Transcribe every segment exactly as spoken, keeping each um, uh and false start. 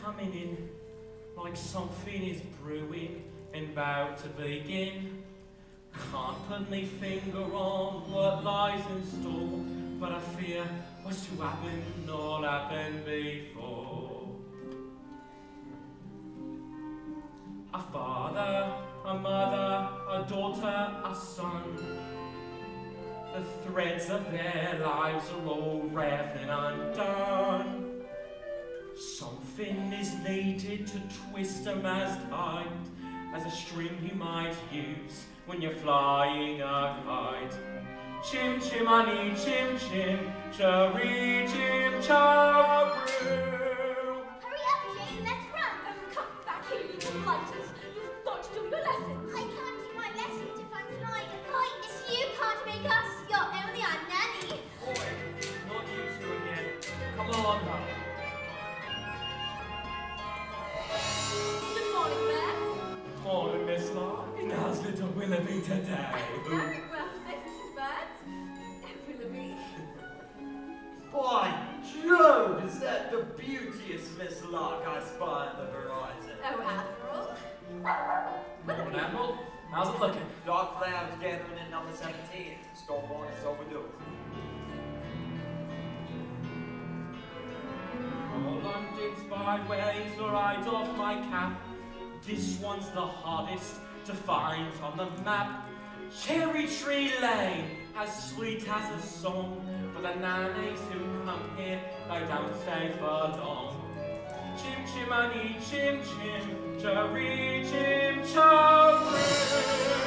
coming in, like something is brewing and about to begin. Can't put my finger on what lies in store, but I fear what's to happen all happened before. A father, a mother, a daughter, a son. The threads of their lives are all ravening undone. Something is needed to twist them as tight as a string you might use when you're flying a kite. Chim chimani chim chim, cherry chim charoo. Hurry up, Jane, let's run. Oh, come back here, you blighters. You've got to do your lessons. I can't do my lessons if I'm flying a kite. It's you can't make us. You're only our nanny. Boy, not you two again. Come on now. Good morning, Bert. Morning, Miss Larkin. How's little Willoughby today? Very well, Missus Bert. Oh, Willoughby. By Jove, is that the beauteous Miss Lark I spy on the horizon? Oh, Admiral. Morning, Admiral. How's it looking? Dark clouds gathering in number seventeen. Storm warning is overdue. Oh, London's byways where I doff my cap. This one's the hardest to find on the map. Cherry Tree Lane, as sweet as a song, but the nannies who come here, they don't stay for long. Chim chimani chim chim, cherry chim charoo.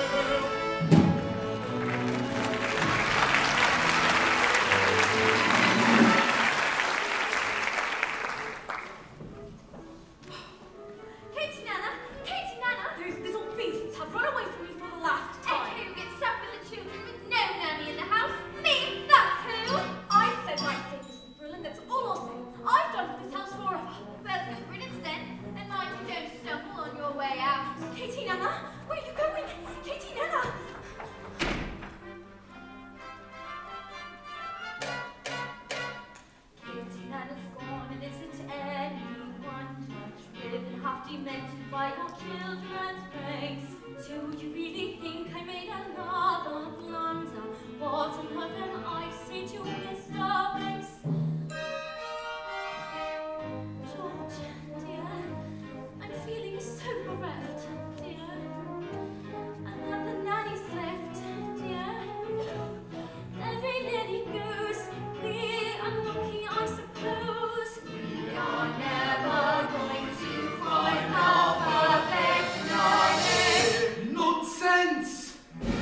Katie Nana, Katie Nana, those little beasts have run away from me for the last time. And who gets stuck with the children with no nanny in the house? Me, that's who. I said I'd say this in Berlin, that's all I'll say. I've done with this house forever. Well, good riddance then, and mind you don't stumble on your way out. Katie Nana, where are you going? Katie Nana! Katie Nana's gone and isn't anyone much driven, half demented by your children's pranks. So you really think I made another blunder? What on earth am I say to Mister Banks? George, dear, I'm feeling so bereft, dear. Another nanny's left, dear. Every nanny goes, we unlucky, I suppose. We are never going to find our perfect nanny. Nonsense!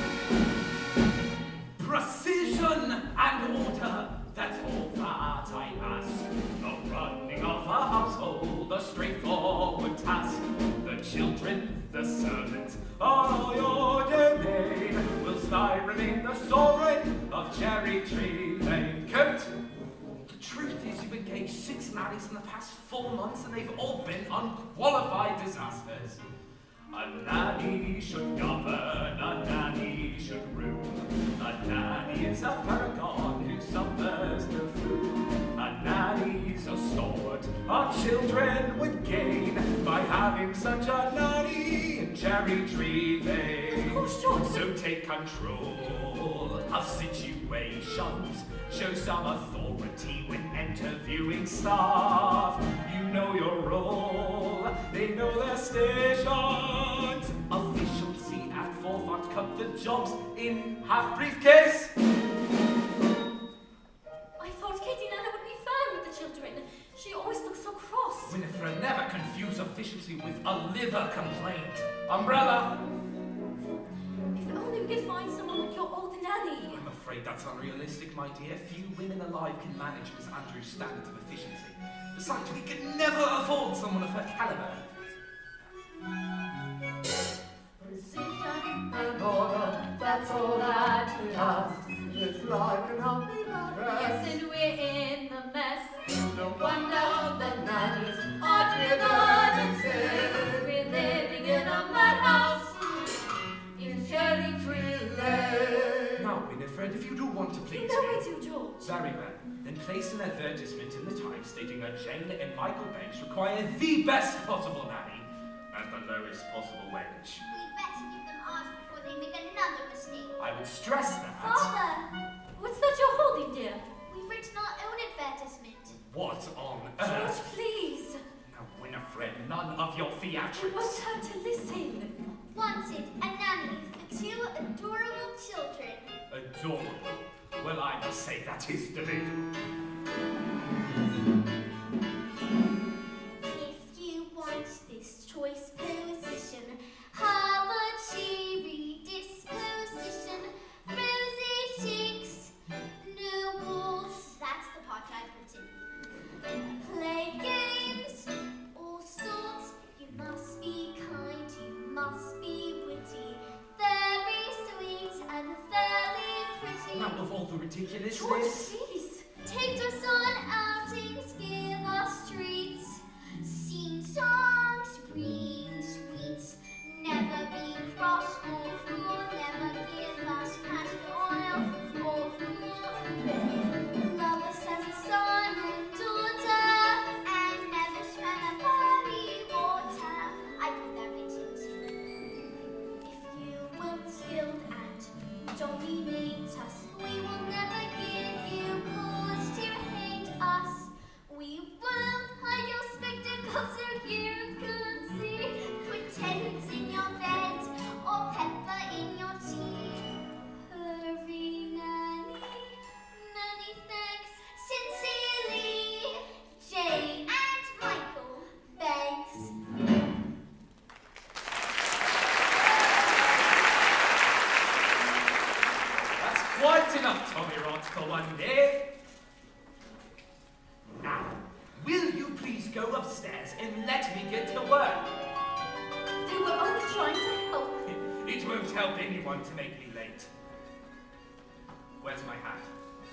Precision and order, that's all that I ask. The running of a household, a straightforward task. The children, the servants, are your domain. Whilst I remain the sovereign of Cherry Tree Lane. Coat! The truth is you've engaged six nannies in the past four months and they've all been unqualified disasters. A nanny should govern, a nanny should rule. A nanny is a paragon who suffers no fool. A nanny's a stalwart our children would gain by having such a nanny in Cherry Tree Lane. Of course, George. So take control of situations. Show some authority when interviewing staff. You know your role, they know their stations. Efficiency at forefront, cut the jobs in half briefcase. I thought Katie Nana would be firm with the children. She always looks so cross. Winifred, never confuse efficiency with a liver complaint. Umbrella! If only we could find someone like your old nanny. I'm afraid that's unrealistic, my dear. Few women alive can manage Miss Andrews' standards of efficiency. Besides, we could never afford someone of her caliber. Precision and order, that's all that we ask. It's like an humble Yes, and we're in the mess. No wonder the nannies Are driven insane. We're living in a madhouse. In Cherry Tree Lane. Now, Winifred, if you do want to please You know me... we do, George. Very well. Then place an advertisement in the Times stating that Jane and Michael Banks require the best possible nanny at the lowest possible wage. We'd better give them ours before they make another mistake. I would stress that... Father, What's that you're holding, dear? we've written our own advertisement. What on George, earth? please. Now, Winifred, none of your We want theatrics. her to listen. Wanted a nanny for two adorable children. Adorable. Well, I must say that is debatable. If you want this choice position, have a cheery disposition. Rosy cheeks, no walls. That's the part I've written. Play games, all sorts. You must be kind, you must be witty. Very sweet and very pretty. Now, of all the George, ridiculousness... please. Take us on outings, give us treats. Sing songs, green sweets. Never be cross or cruel. Never give us castor oil or fool. Love us as a son and daughter, and never swim a barley water. I put that written straight. If you weren't skilled and dominate us, we will never give you cause to hate us. We will hide your spectacles so you can see. Put tents in your bed or pepper in your tea. Hurry, nanny, nanny, thanks. Sincerely, Jane and Michael Banks. That's quite enough, Tommy Rot, for one day. Now, will you please go upstairs and let me get to work? They were only trying to help. It won't help anyone to make me late. Where's my hat?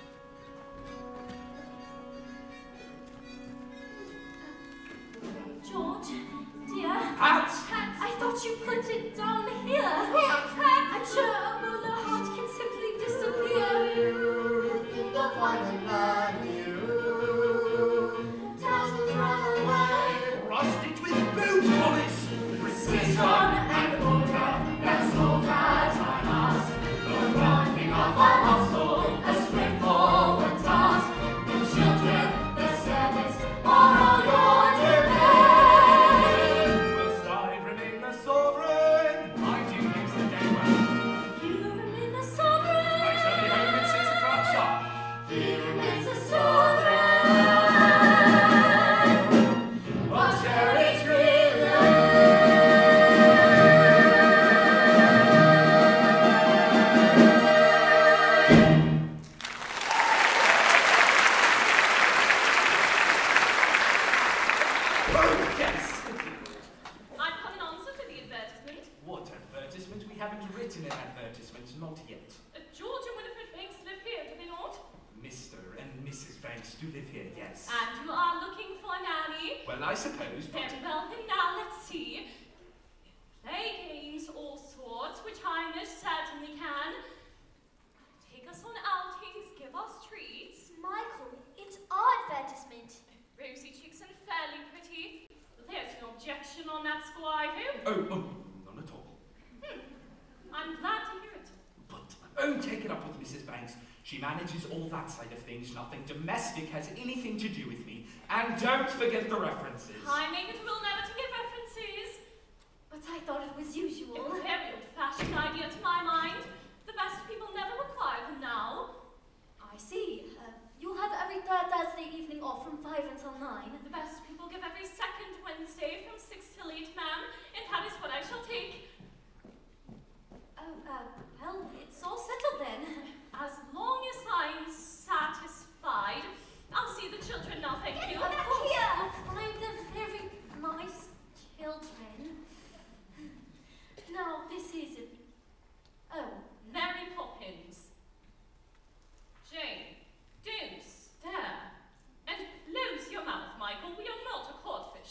George, dear. Hat! Hat, I thought you put it down here. Hat, hat. I'm sure a bowler heart can simply disappear. Think you'll find a nanny who doesn't run away. Rust it with boot polish! Precision and order, that's all that I ask. The running of our household, a straightforward task. The children, the servants, are all your domain. Must I remain the sovereign? I do use the day well. You remain the sovereign. I shall be home at six o'clock sharp. He remains a sovereign. On Cherry Tree Oh, yes! I've come in answer to the advertisement. What advertisement? We haven't written an advertisement, not yet. Uh, George and Winifred Banks live here, do they not? Mister and Missus Banks do live here, yes. And you are looking for a nanny? Well, I suppose, but... Very well, then now let's see. Play games, all sorts, which I most certainly can. Take us on outings, give us treats. Michael, it's our advertisement. Rosy cheeks and fairly pretty. There's no objection on that score, I hope. Oh, oh, none at all. Hmm. I'm glad to hear it. But, oh, take it up with Missus Banks. She manages all that side of things. Nothing domestic has anything to do with me. And don't forget the references. I make it a rule never to give references. But I thought it was usual. A very old-fashioned idea to my mind. The best people never require them now. I see. Uh, you'll have every third Thursday evening off from five until nine. The best people give every second Wednesday from six till eight, ma'am, and that is what I shall take. Oh, uh, well, it's all settled then. As long as I'm satisfied, I'll see the children now, thank you. Of course, you'll find them very nice children. Now, this is it. Oh, Mary Poppins. Jane, don't stare. And close your mouth, Michael. We are not a codfish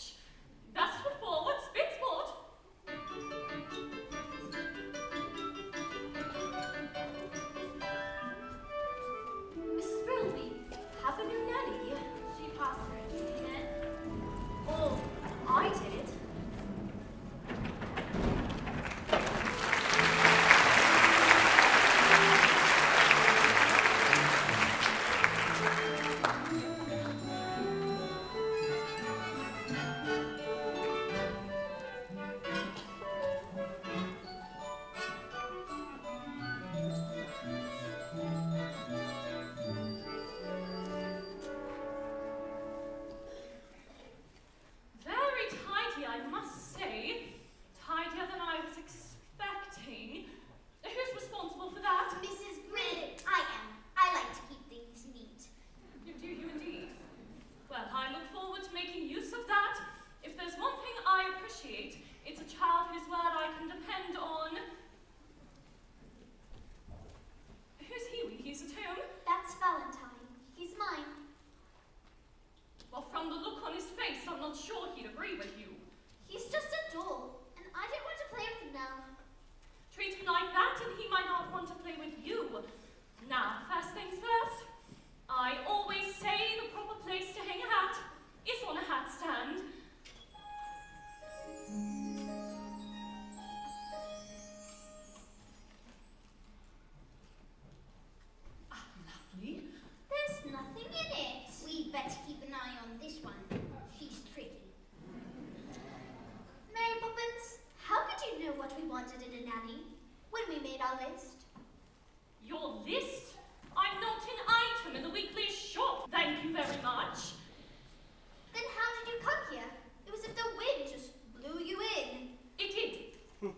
when we made our list. Your list? I'm not an item in the weekly shop, thank you very much. Then how did you come here? It was as if the wind just blew you in. It did.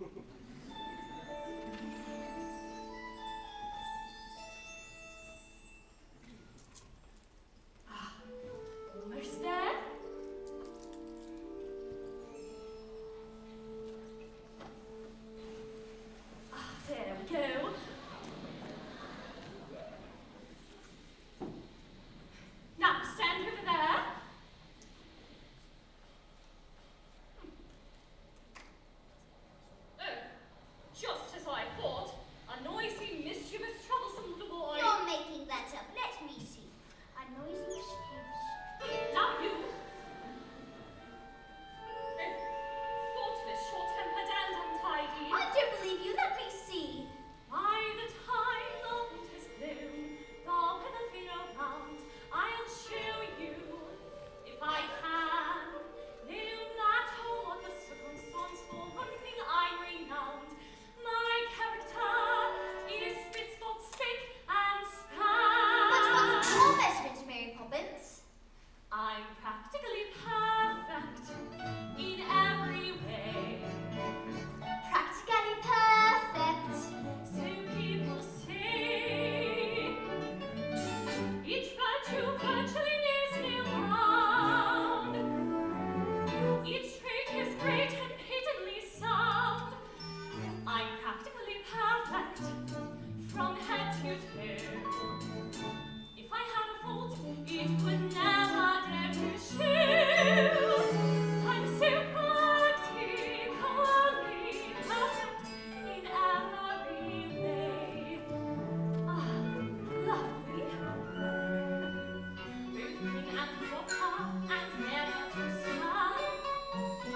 Ah, almost there. Ah, there we go. Now stand over there. Oh, just as I thought. A noisy, mischievous, troublesome little boy. You're making that up. Let me see. A noisy mischievous. Now you. Oh, thoughtless, short-tempered, and untidy. I do believe you. Let me see. By the time the winter's bloom, the weather fair around, I'll show you, if I can. No matter what the circumstance, for one thing I'm renowned. My character is spit, spot, spick, and span. But what are your measurements, Mary Poppins? I'm practically perfect in every way. Practically perfect. So people say, each virtue virtually lays me round. Each trait is great and patently sound. I'm practically perfect from head to toe. If I had a fault, it would never dare to show. I'm so practically perfect in every way. Ah, lovely. Both clean and proper and never too sad.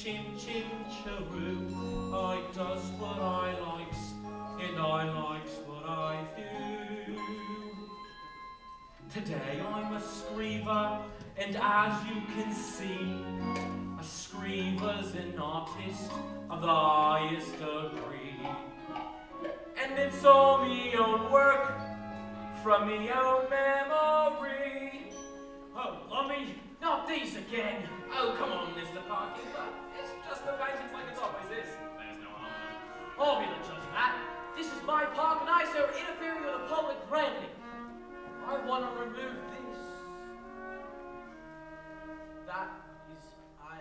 chim chim chiroo. I does what I likes, and I likes what I do. Today I'm a screever, and as you can see, a screever's an artist of the highest degree. And it's all me own work, from me own memory. Oh, lummy, not these again. Oh, come on, Mister Parker. It's just the paintings like it always is. There's no harm. I'll be the judge of that. This is my park and I so interfering with the public branding. I want to remove this. That is, I...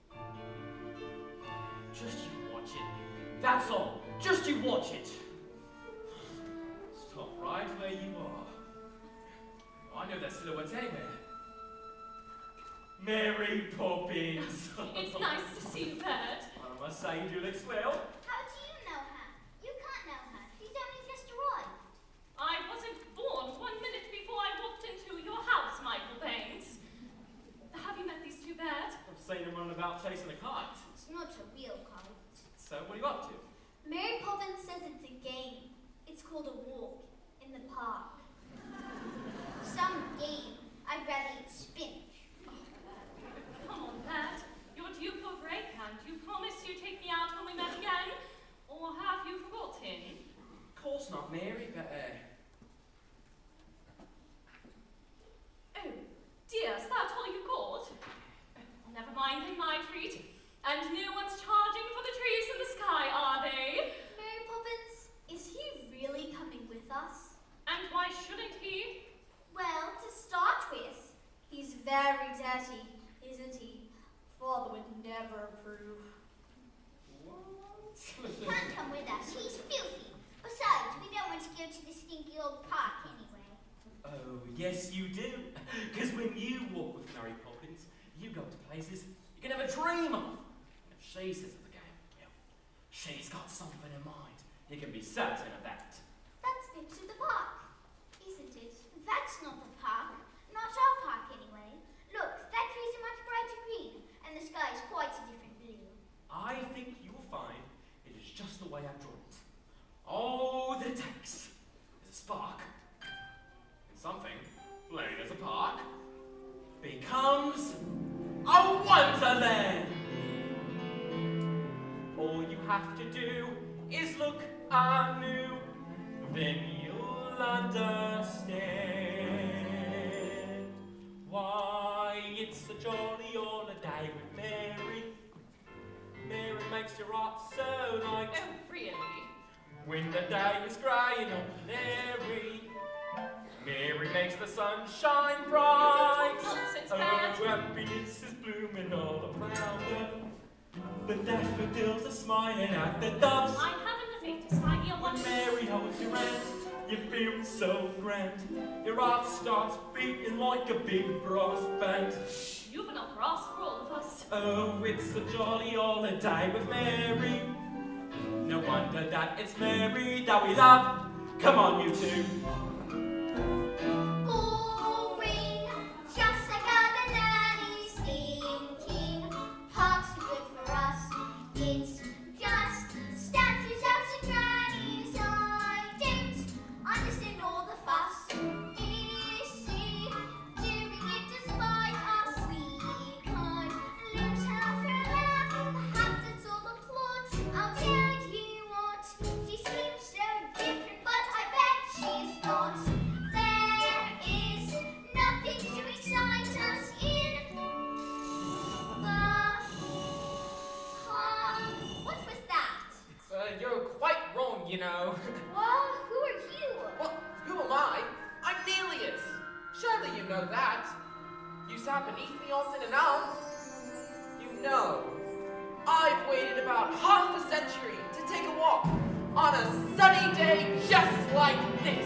Just you watch it. That's all. Just you watch it. Stop right where you are. I know that silhouette anywhere. Mary Poppins. It's nice to see you, Bert. I must say you do look swell. How do you know her? You can't know her. She's only just arrived. I wasn't born one minute before I walked into your house, Michael Baines. Have you met these two, Bert? I've seen him running about chasing a kite. It's not a real kite. So what are you up to? Mary Poppins says it's a game. It's called a walk in the park. Some game. I'd rather eat spinach. Come on, Bert. You're due for a break, and you promised you'd take me out when we met again. Or have you forgotten? Of course not, Mary, but uh... Oh, dear, is that all you got? Never mind, then my treat. And no one's charging for the trees in the sky, are they? Mary Poppins, is he really coming with us? And why shouldn't he? Well, to start with, he's very dirty, isn't he? Father would never approve. What? He can't come with us. He's filthy. Besides, we don't want to go to the stinky old park anyway. Oh, yes you do. Because when you walk with Mary Poppins, you go to places you can never dream of. And if she says of the game, well, she's got something in mind. You can be certain of that. That's picture the park, isn't it? That's not the park. Not our park anyway. Look, that trees are much brighter green, and the sky is quite a different blue. I think you'll find it is just the way I've drawn it. All that it takes is a spark, and something, plain as a park, becomes a wonderland. All you have to do is look anew, then you'll understand why it's a jolly holiday with Mary. Mary makes your heart so light. Oh, really? When the day is grey and ordinary, Mary makes the sun shine bright. Nonsense, Oh, Bert. happiness is blooming all around her. The daffodils are smiling at the doves. I haven't the faintest idea what... When Mary holds your hand, you feel so grand. Your heart starts beating like a big brass band. You've enough brass for all of us. Oh, it's a jolly holiday with Mary. No wonder that it's Mary that we love. Come on, you two. Boring, just like other nannies thinking. Parks are good for us. It's just statues of some grannies. I don't understand all the fuss. Is she doing it despite us? We could lose her for love. Perhaps it's all the plot. I'll tell you what. She seems so different, but I bet she's not. There is nothing to excite us in the park. What was that? Uh, you're quite wrong, you know. Well, who are you? Well, who am I? I'm Nelius. Surely you know that. You sat beneath me often enough. You know, I've waited about half a century to take a walk on a sunny day just like this.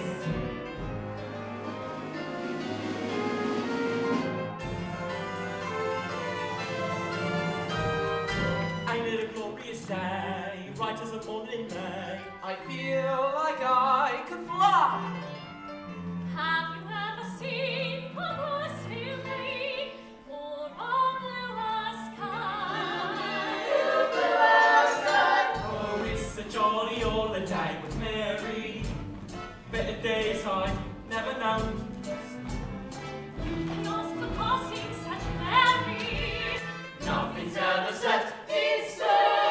Ain't it a glorious day, right as a morning May? I feel like I could fly. Have you ever seen a blue sea or a bluer sky? Mary. Better days I never known. You can ask the passing such Mary. Nothing's ever set in stone.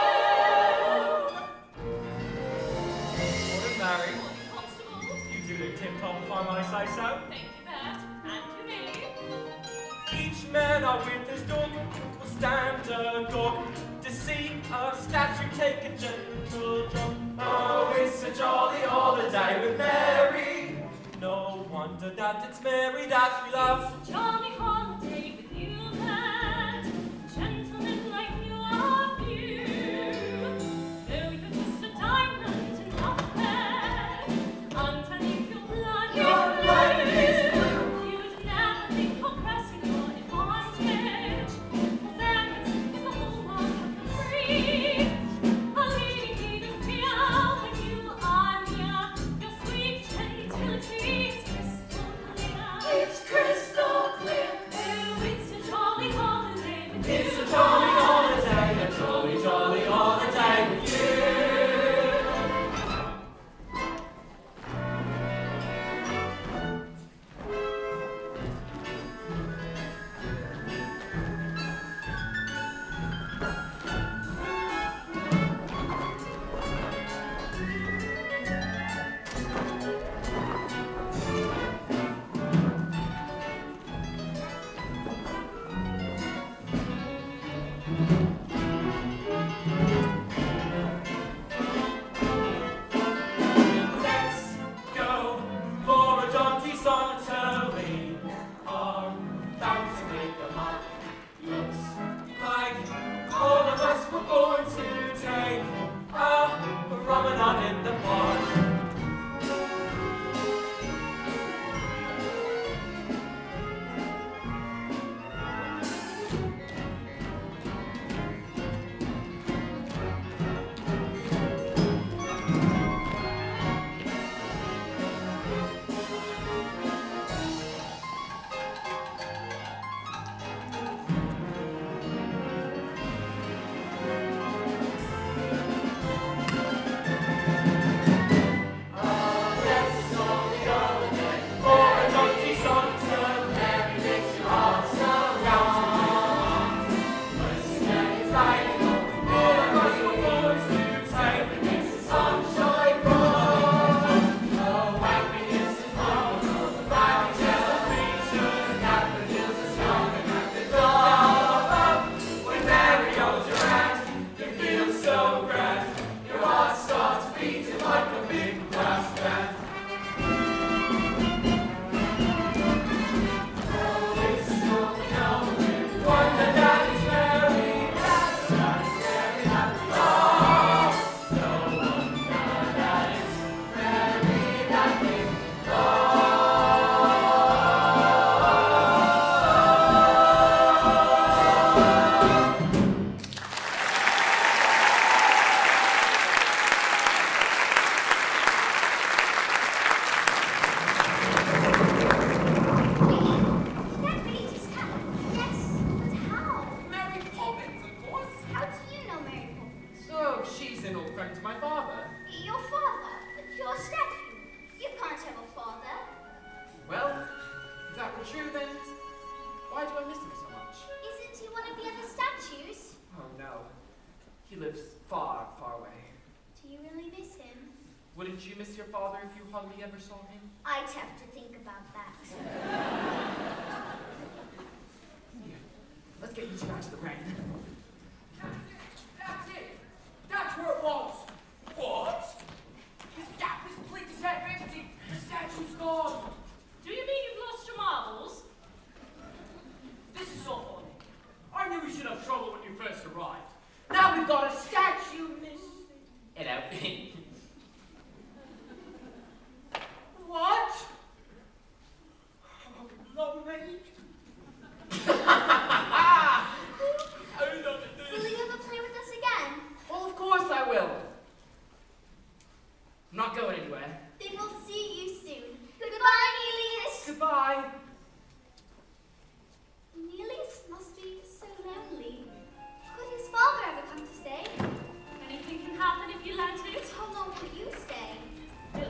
Morning, Mary. Morning, Constable. You do look tip-top if I might say so. Thank you, Bert. And to me. Each man I with his dog will stand agog to see a statue take a gentle jog. Oh, it's a jolly holiday with Mary. No wonder that it's Mary that we love. It's a jolly holiday with you, lad. Gentlemen like you are few. Though you're just a diamond in love bed, underneath your blood Your blood is blue. You'd never think of pressing your advantage. For then is the whole world free. A leading need of fear when you are near. Your sweet gentility is crystal clear. It's crystal clear. Oh, it's a jolly holiday with you. It's a jolly holiday, a jolly, jolly holiday with you. Let's go for a jaunty solitary. Are bound to make a mark. Looks like all of us were born to take a promenade in the park. Let's all go for a jaunty solitary. Mary makes your heart so young. It's like all of us were born to take. Makes the sunshine bright. Oh, happiness is wonderful. Happy gentle creatures, daffodils are strong and at the door. When Mary holds your hand, you feel so grand. Your heart starts beating like a big brass band. Oh, it's so knowing, wonder that it's Mary. That's right, it's Mary that we love. No wonder that it's Mary that we love. That really just happened. Yes, but how? Mary Poppins, of course. How do you know Mary Poppins? So, she's an old friend to my father. Your father, your statue. You can't have a father. Well, if that were true, then why do I miss him so much? Isn't he one of the other statues? Oh no. He lives far, far away. Do you really miss him? Wouldn't you miss your father if you hardly ever saw him? I'd have to think about that. Here, let's get you two out of the rain. That's it! That's where it was! What? His gap, this plate is half empty! The statue's gone! Do you mean you've lost your marbles? This is all funny. I knew we should have trouble when you first arrived. Now we've got a statue missing. Hello. What? Oh, lovely. Will you ever play with us again? Well, of course I will. I'm not going anywhere. Then we'll see you soon. Goodbye, Neelius. Goodbye. Neelius must be so lonely. Could his father ever come to stay? Anything can happen if you let it. How long will you stay? No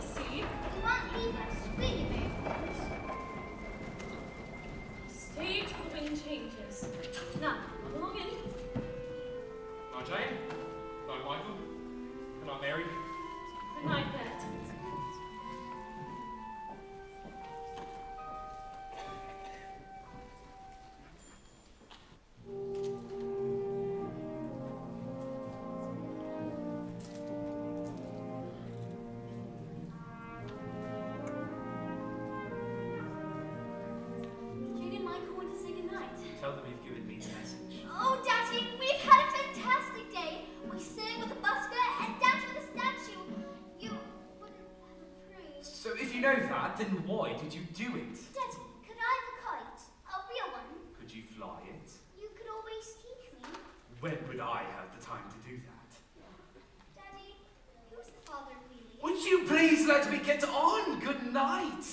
So if you know that, then why did you do it? Daddy, could I have a kite? A real one? Could you fly it? You could always teach me. When would I have the time to do that? Daddy, who's the father of Lily? Would you please let me get on? Good night.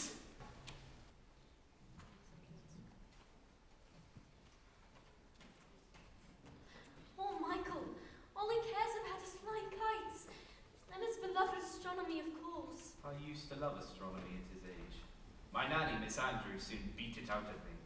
Oh, Michael, all he cares about is flying kites. And his beloved astronomy, of course. I used to love astronomy at his age. My nanny, Miss Andrews, soon beat it out of me.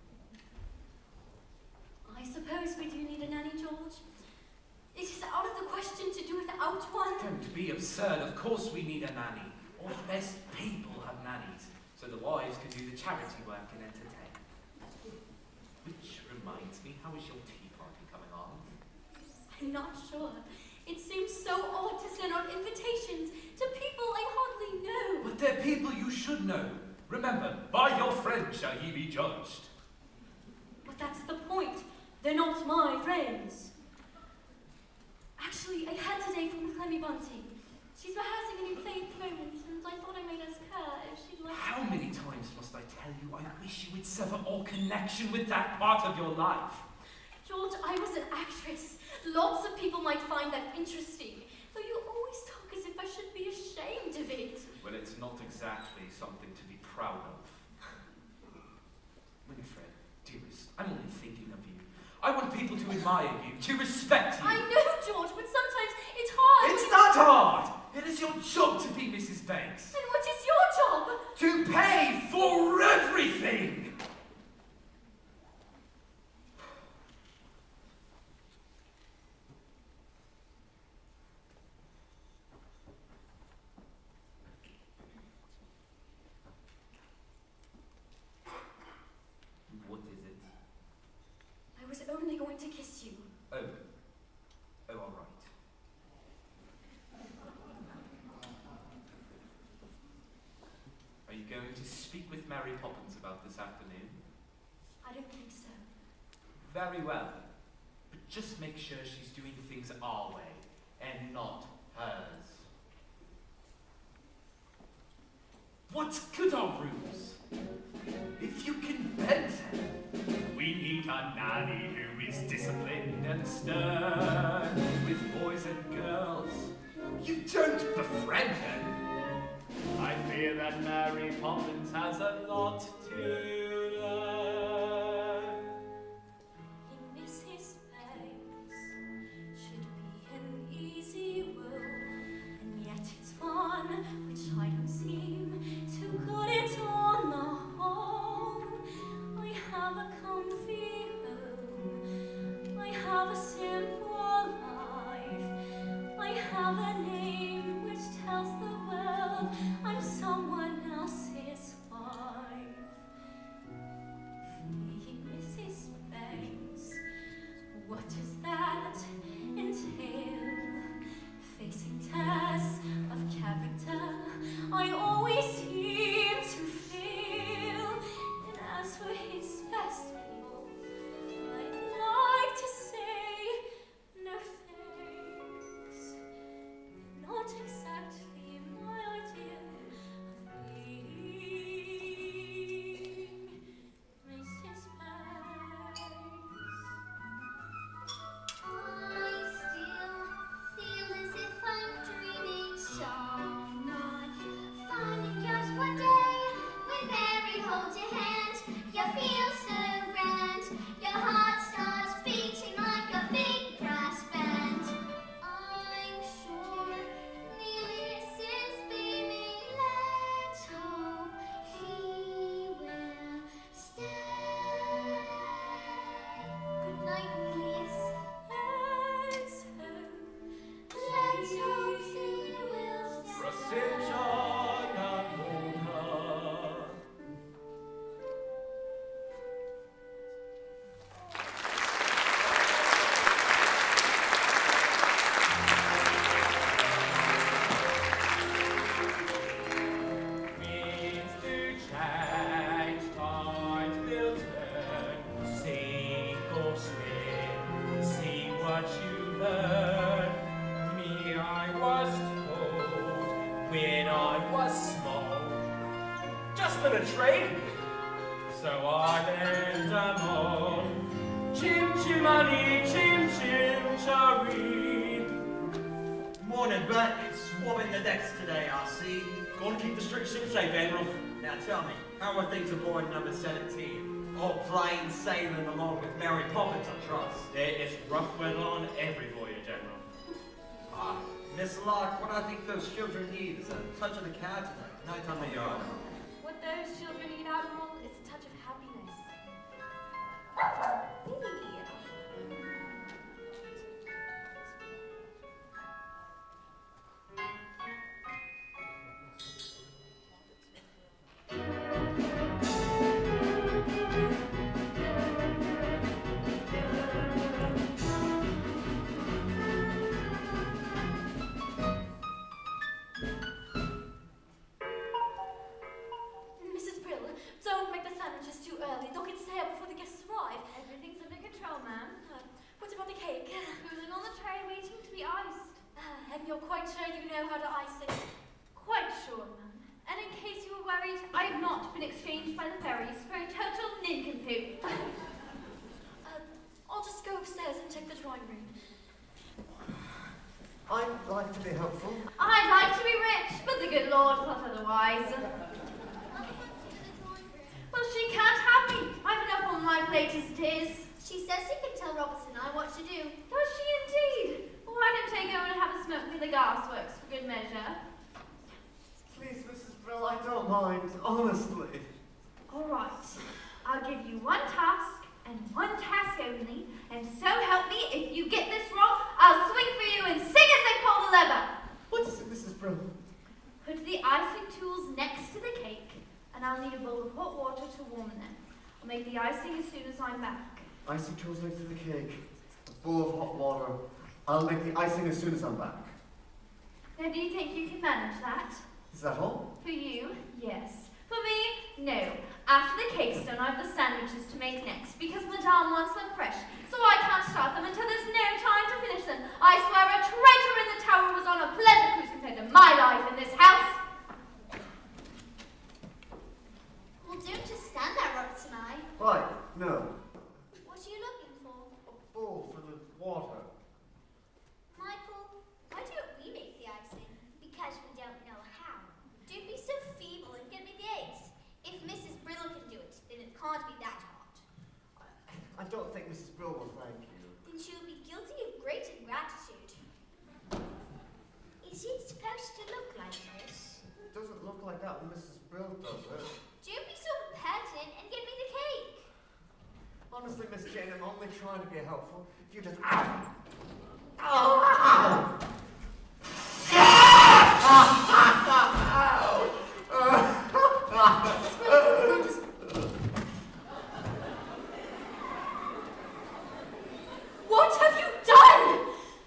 I suppose we do need a nanny, George. It is out of the question to do without one. Don't be absurd. Of course we need a nanny. All the best people have nannies, so the wives can do the charity work and entertain. Which reminds me, how is your tea party coming on? I'm not sure. It seems so odd to send out invitations to people I hardly know. But they're people you should know. Remember, by your friends shall ye be judged. But that's the point. They're not my friends. Actually, I had today from Clemmy Bunting. She's rehearsing a new play at the moment, and I thought I might ask her if she'd like How many times must I tell you I wish you would sever all connection with that part of your life? George, I was an actress. Lots of people might find that interesting, though you always talk as if I should be ashamed of it. Well, it's not exactly something to be proud of. Winifred, dearest, I'm only thinking of you. I want people to admire you, to respect you. I know, George, but sometimes it's hard. It's not hard! It is your job to be Missus Banks. And what is your job? To pay for everything! What is it? I was only going to kiss you. Oh. Oh, all right. Are you going to speak with Mary Poppins about this afternoon? I don't think so. Very well. But just make sure she's doing things our way and not hers. What good are rules if you can bend them? We need a nanny who is disciplined and stern with boys and girls. You don't befriend them. I fear that Mary Poppins has a lot to learn. In Missus Banks should be an easy will, and yet it's one which I don't seem to got it on the whole. I have a comfy home, I have a simple life, I have a name which tells the world I'm someone else's wife. Being Missus Banks, what does that entail? Facing tests of character, I always seem to fail. And as for his festival, I'd like to say no thanks. Not exactly my idea of being Missus Banks. I still feel as if I'm dreaming so much, finding just for the trade. So I lend them all. Chim chimani, chim chim cherry. Morning, Bert. Swabbing the decks today, I see. Gonna keep the streets in shape, Admiral. Now tell me, how are things aboard number seventeen? All plain sailing along with Mary Poppins, I trust. There is rough weather on every voyage, Admiral. Ah, Miss Lark, what I think those children need is a touch of the cat tonight. Night on the yard. What those children need, Admiral, is a touch of happiness. Ooh. You're quite sure you know how to ice it? Quite sure, ma'am. And in case you were worried, I have not been exchanged by the ferries for a total nincompoop. uh, I'll just go upstairs and check the drawing room. I'd like to be helpful. I'd like to be rich, but the good Lord thought otherwise. Well, she can't have me. I've enough on my plate as it is. She says she can tell Robertson and I what to do. Does she indeed? Why don't they go and have a smoke near the gasworks for good measure? Please, Missus Brill, I don't mind, honestly. All right. I'll give you one task, and one task only, and so help me, if you get this wrong, I'll swing for you and sing as they pull the lever. What is it, Missus Brill? Put the icing tools next to the cake, and I'll need a bowl of hot water to warm them. I'll make the icing as soon as I'm back. Icing tools next to the cake, a bowl of hot water. I'll make the icing as soon as I'm back. Now, do you think you can manage that? Is that all? For you, yes. For me, no. After the cake's done, I have the sandwiches to make next, because Madame wants them fresh, so I can't start them until there's no time to finish them. I swear a traitor in the tower was on a pleasure cruise compared to my life in this house. Well, don't just stand there, Robertson and I. Right, no. What are you looking for? A bowl for the water. Michael, why don't we make the icing? Because we don't know how. Don't be so feeble and give me the eggs. If Missus Brill can do it, then it can't be that hard. I don't think Missus Brill will thank you. Then she will be guilty of great ingratitude. Is it supposed to look like this? It doesn't look like that when Missus Brill does it. Don't be so impertinent and give me the cake. Honestly, Miss Jane, I'm only trying to be helpful. If you just... Ow! Ow! What have you done?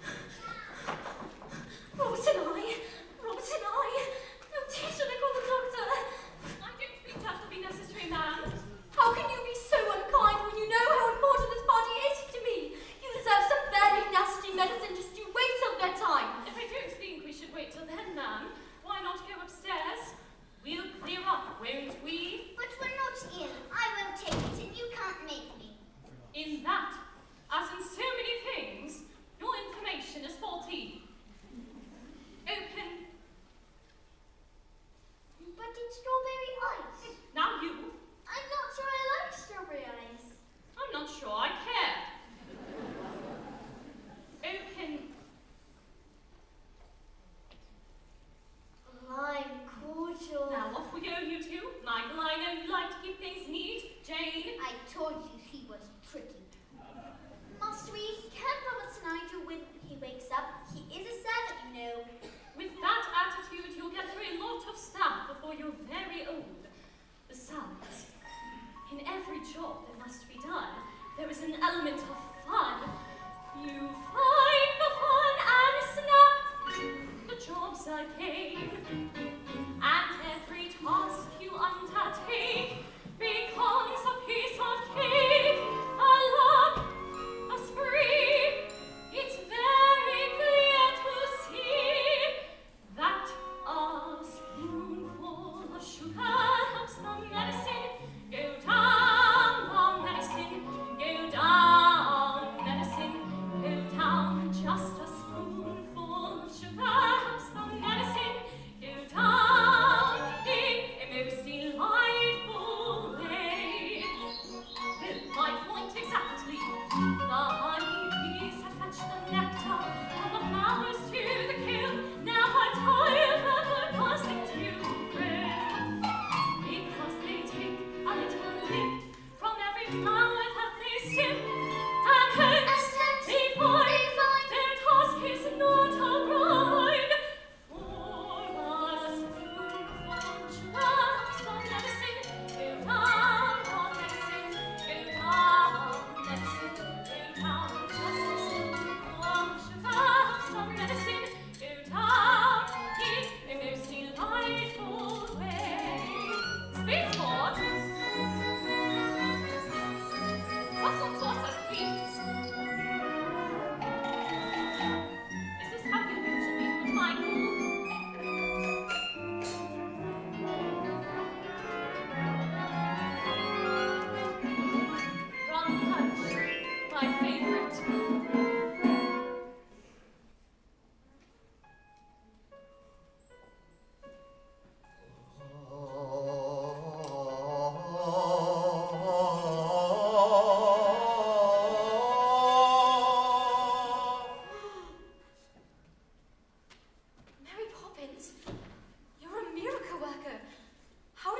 Robert and I, Robert and I. Oh dear, should I call the doctor? I don't think that will be necessary, ma'am. How can you be so unkind when you know how important this party is to me? You deserve some very nasty medicine. Just you wait till bedtime. If I don't think we should wait till then, ma'am, why not go upstairs? We'll clear up, won't we? But we're not in. I won't take it and you can't make me. In that, as in so many things, your information is faulty. Open. But it's strawberry ice. Now you. I'm not sure I like strawberry ice. I'm not sure I care. Open. Lime cordial. Now off we go, you two. Michael, I know you like to keep things neat. Jane. I told you he was tricky. Must we? Can't Robertson and I do when he wakes up? He is a servant, you know. With that attitude, you'll get through a lot of stuff before you're very old. Besides, in every job that must be done, there is an element of fun. You find the fun and snap. The job's a game, and every task you undertake becomes a piece of cake, a lark, a spree. It's very clear to see that a spoonful of sugar helps the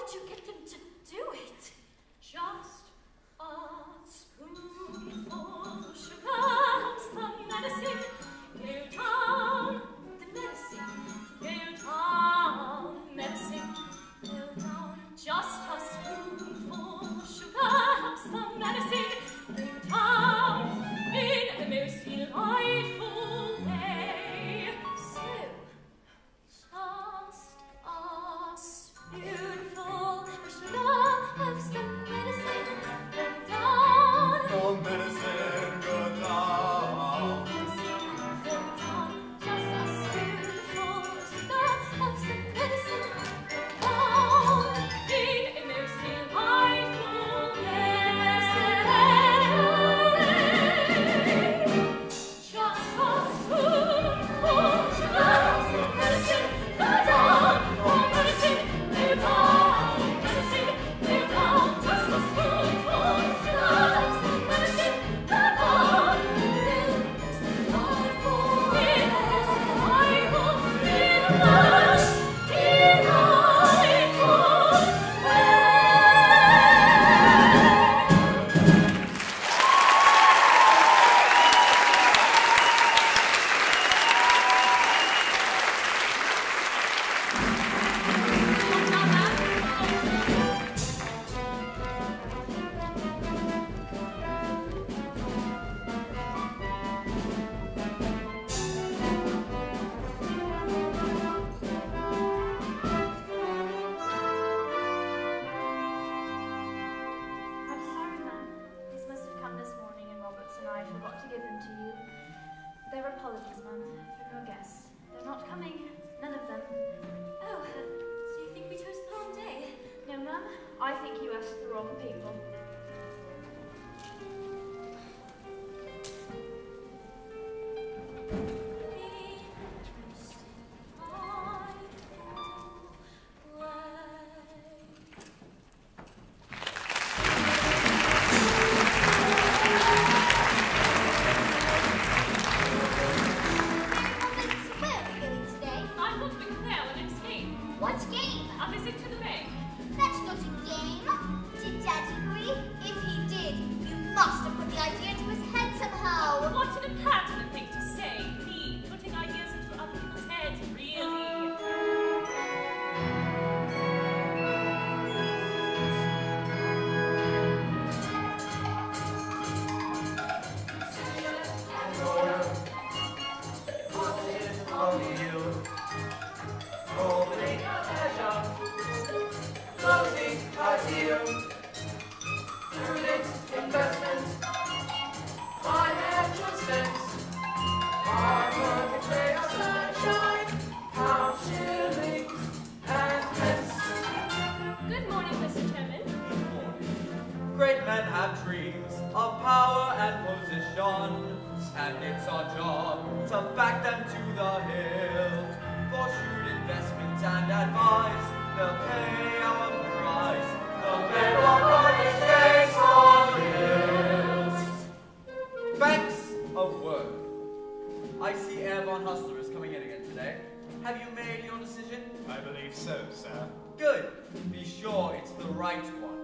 did you get them to do it? Just a spoonful of sugar helps the medicine go down. The medicine go down. Medicine go down. Just a spoonful of sugar helps the medicine go down in a most delightful way. So, just a spoonful of sugar helps the medicine go down. The medicine go down. Medicine go down. Just a spoonful of sugar helps the medicine go down in a most delightful way. Just a spoonful of sugar helps the medicine go down. Oh, medicine go down. Medicine go down. Just a spoonful of sugar helps the medicine go down. In a most delightful way. In a most delightful, in a most delightful way. I'm sorry, ma'am. These must have come this morning, and Roberts and I forgot to give them to you. Their apologies, ma'am, for no guests. They're not coming. None of them. Oh, so you think we chose the wrong day? No, ma'am. I think you asked the wrong people. Where are we going today? I thought we could play our next game. What game? A visit to the bank. That's not a game. Did Dad agree? If he did, you must have put the idea into his head somehow. What an impertinent thing to say. Me, putting ideas into other people's heads, really. Good morning, Mister Chairman. Great men have dreams of power and position, and it's our job to back them to the hilt. For shrewd investment and advice, they'll pay our price. The men of Cornish banks on hills. Banks of work. I see Air Von Hustler is coming in again today. Have you made your decision? I believe so, sir. Good. Be sure it's the right one.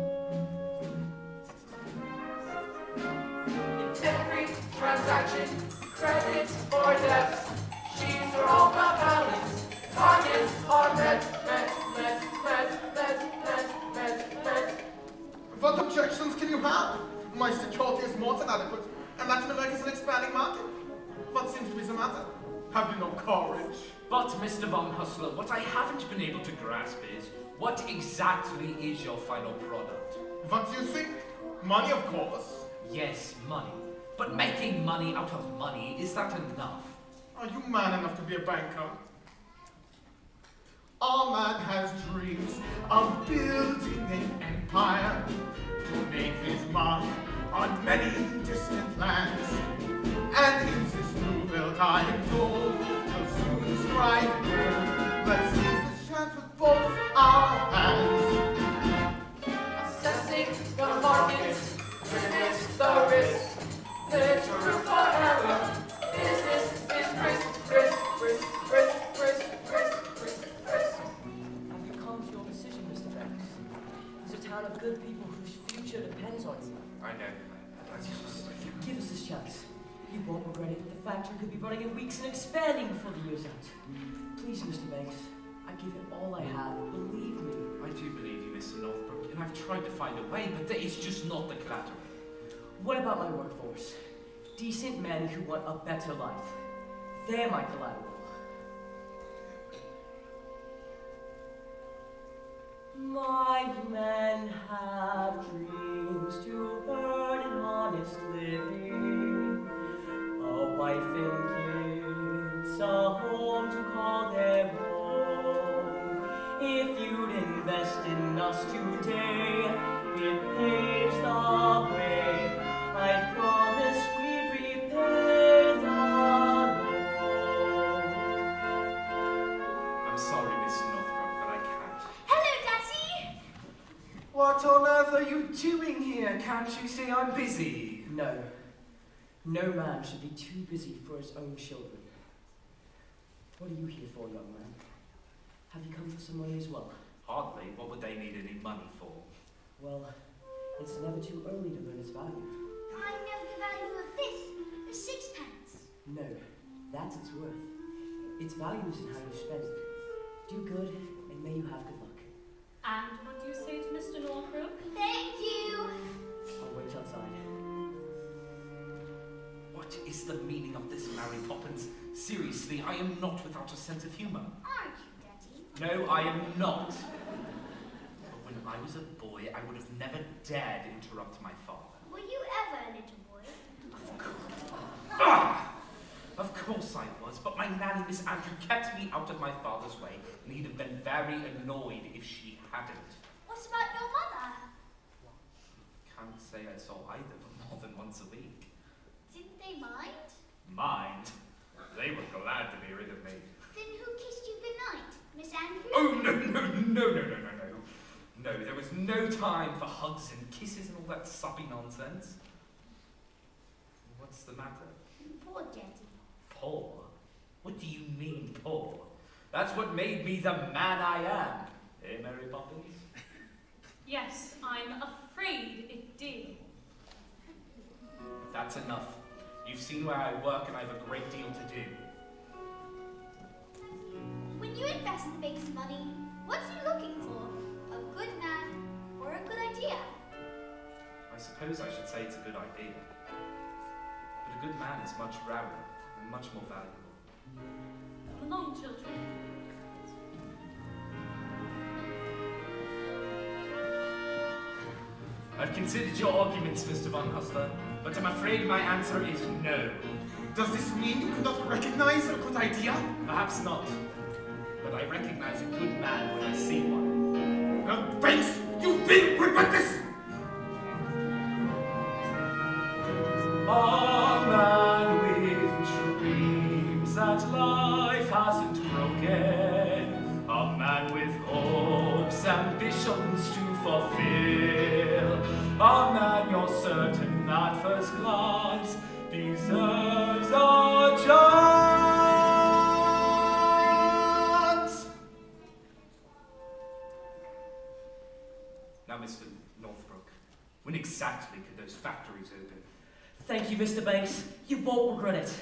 In every transaction, credit or debt, she's are all about balance. Targets are met, met, met, met, met, met, met, met. What objections can you have? My security is more than adequate, and Latin America is an expanding market. What seems to be the matter? Have you no courage? But, Mister Von Hustler, what I haven't been able to grasp is, what exactly is your final product? What do you think? Money, of course. Yes, money. But making money out of money, is that enough? Are you man enough to be a banker? Our man has dreams of building an empire to make his mark on many distant lands. And in this new time goal, he'll soon strike gold. Let's seize this chance with both our hands. Assessing the market, limit the risk. Little room for error. Business is risk, risk, risk, risk, risk, risk, risk, risk. Have you come to your decision, Mister Banks? town of good people whose future depends on you. I know. I, I just... Give us this chance. You won't regret it. The factory could be running in weeks and expanding before the year's out. Please, Mister Banks, I give it all I have. Believe me. I do believe you, Mister Northbrook, and I've tried to find a way, but it's just not the collateral. What about my workforce? Decent men who want a better life. They're my collateral. My men have dreams to earn an honest living, a wife and kids, a home to call their own. If you'd invest in us today, it paves the way. I promise we'd repay the loan. I'm sorry, Mister Northbrook, but I can't. Hello, Daddy! What on earth are you doing here? Can't you see I'm busy? No. No man should be too busy for his own children. What are you here for, young man? Have you come for some money as well? Hardly. What would they need any money for? Well, it's never too early to learn its value. I know the value of this, a sixpence. No, that's its worth. Its value is in how you spend it. Do good, and may you have good luck. And what do you say to Mister Northbrook? Thank you. I'll wait outside. What is the meaning of this, Mary Poppins? Seriously, I am not without a sense of humour. Aren't you, Daddy? No, I am not. But when I was a boy, I would have never dared interrupt my father. Were you ever a little boy? Of course. Ah! Of course I was, but my nanny, Miss Andrew, kept me out of my father's way, and he'd have been very annoyed if she hadn't. What about your mother? Can't say I saw either for more than once a week. Didn't they mind? Mind? They were glad to be rid of me. Then who kissed you goodnight? Miss Andrew? Oh, no, no, no, no, no, no, no. No, there was no time for hugs and kisses and all that soppy nonsense. What's the matter? Poor Daddy. Poor? What do you mean, poor? That's what made me the man I am. Eh, Mary Poppins? Yes, I'm afraid it did. That's enough. You've seen where I work and I have a great deal to do. When you invest the bank's money, what are you looking for? A good man or a good idea? I suppose I should say it's a good idea. But a good man is much rarer and much more valuable. Come along, children. I've considered your arguments, Mister Von Hustler, but I'm afraid my answer is no. Does this mean you cannot recognize a good idea? Perhaps not. But I recognize a good man when I see one. Uh, Banks, you will regret this! A man with dreams that life hasn't broken. A man with hopes, ambitions to fulfill. A man you're certain at first glance deserves a chance. Now, Mister Northbrook, when exactly could those factories open? Thank you, Mister Banks. You won't regret it.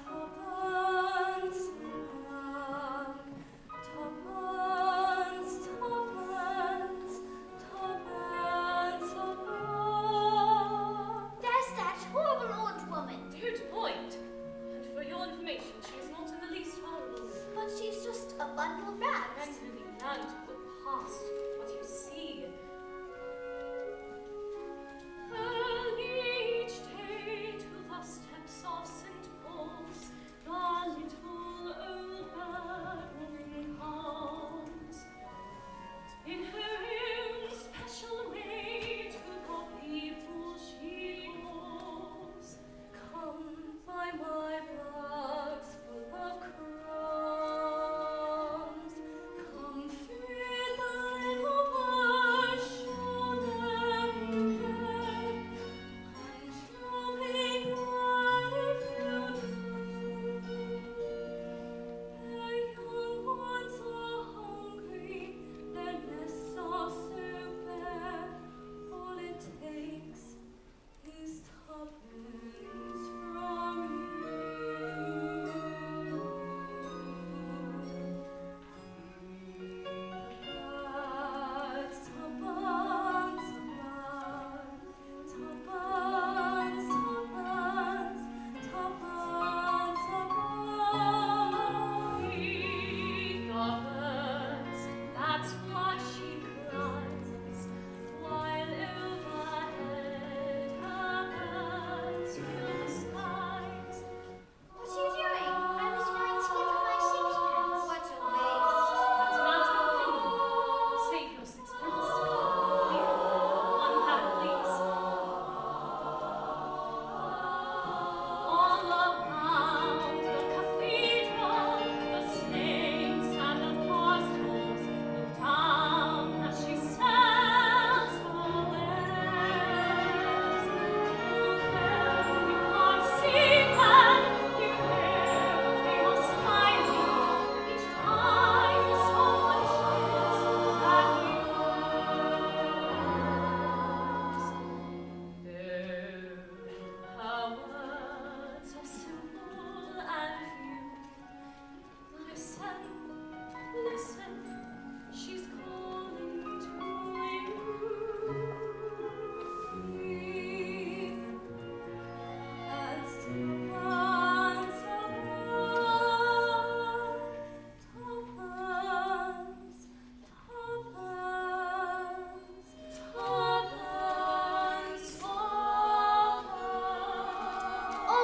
Tuppence, tuppence,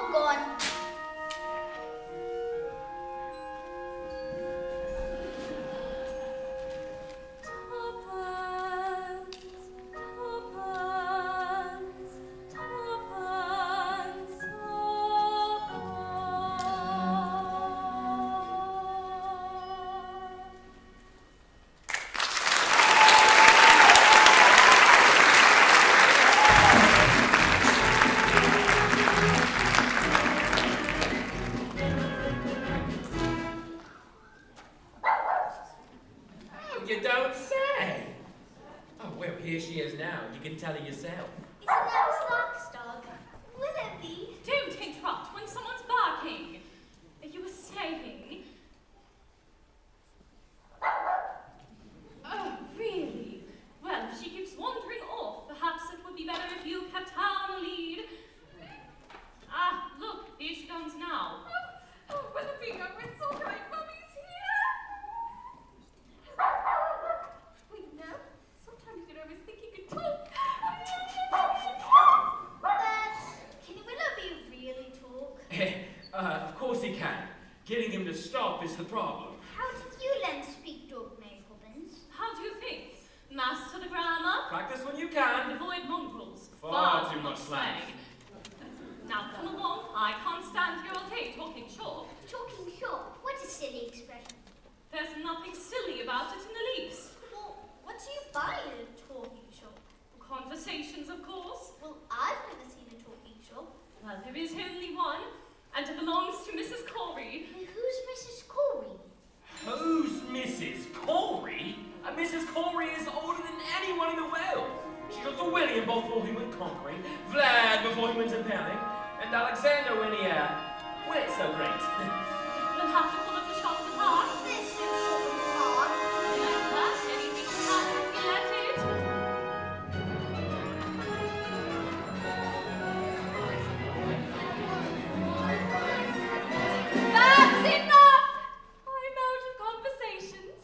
all gone. You don't say. Oh, well, here she is now. You can tell her yourself. Isn't that a Stark's dog? Willoughby? Don't interrupt when someone's barking. You were saying... Oh, really? Well, if she keeps wandering off, perhaps it would be better if you kept her on the lead. Ah, look, here she comes now. Oh, oh Willoughby, oh, it's all right. Mummy's here. Wait, no. Sometimes you'd always think you could talk. But can Willoughby really talk? uh, of course he can. Getting him to stop is the problem. How did you learn to speak dog, Mary Poppins? How do you think? Master the grammar? Practice when you And can. avoid mongrels. Far too much slang. Now come along. I can't stand here all day talking short. Talking short. What a silly expression. There's nothing silly about it in the least. Well, what do you buy at a talking shop? Conversations, of course. Well, I've never seen a talking shop. Well, there is only one, and it belongs to Missus Corey. And who's Missus Corey? Who's Missus Corey? Uh, Missus Corey is older than anyone in the world. She got the William before he went conquering, Vlad before he went impaling, and Alexander when he, uh, went so great. We'll have to pull up the shop in the park. There's no shop in the park. Remember, anything can happen if you let it. That's enough! I'm out of conversations.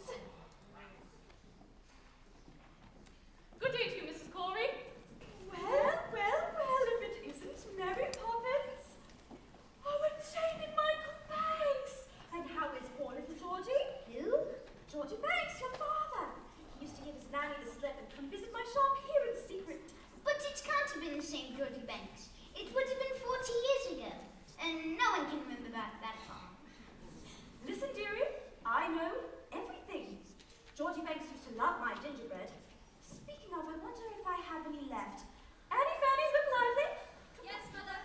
Good day to you, Missus Corey. Well, well, well, if it isn't Mary Poppins. Oh, and Jane and Michael Banks. And how is poor little Georgie? Who? Georgie Banks, your father. He used to give his nanny the slip and come visit my shop here in secret. But it can't have been the same Georgie Banks. It would have been forty years ago. And no one can remember back that far. Listen, dearie, I know everything. Georgie Banks used to love my gingerbread. Speaking of, I wonder if I have any left. Annie, Fanny, look lively. Yes, Mother.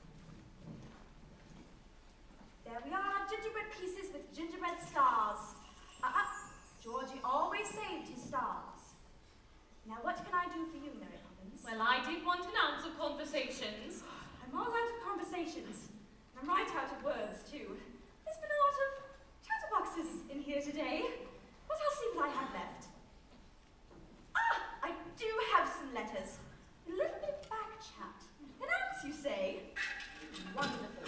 There we are, gingerbread pieces with gingerbread stars. Uh-uh, Georgie always saved his stars. Now what can I do for you, Mary Poppins? Well, I did want an ounce of conversations. I'm all out of conversations. I'm right out of words, too. There's been a lot of chatterboxes in here today. What else will I have left? Ah, I do have some letters. A little bit of back chat. An ounce, you say? Wonderful.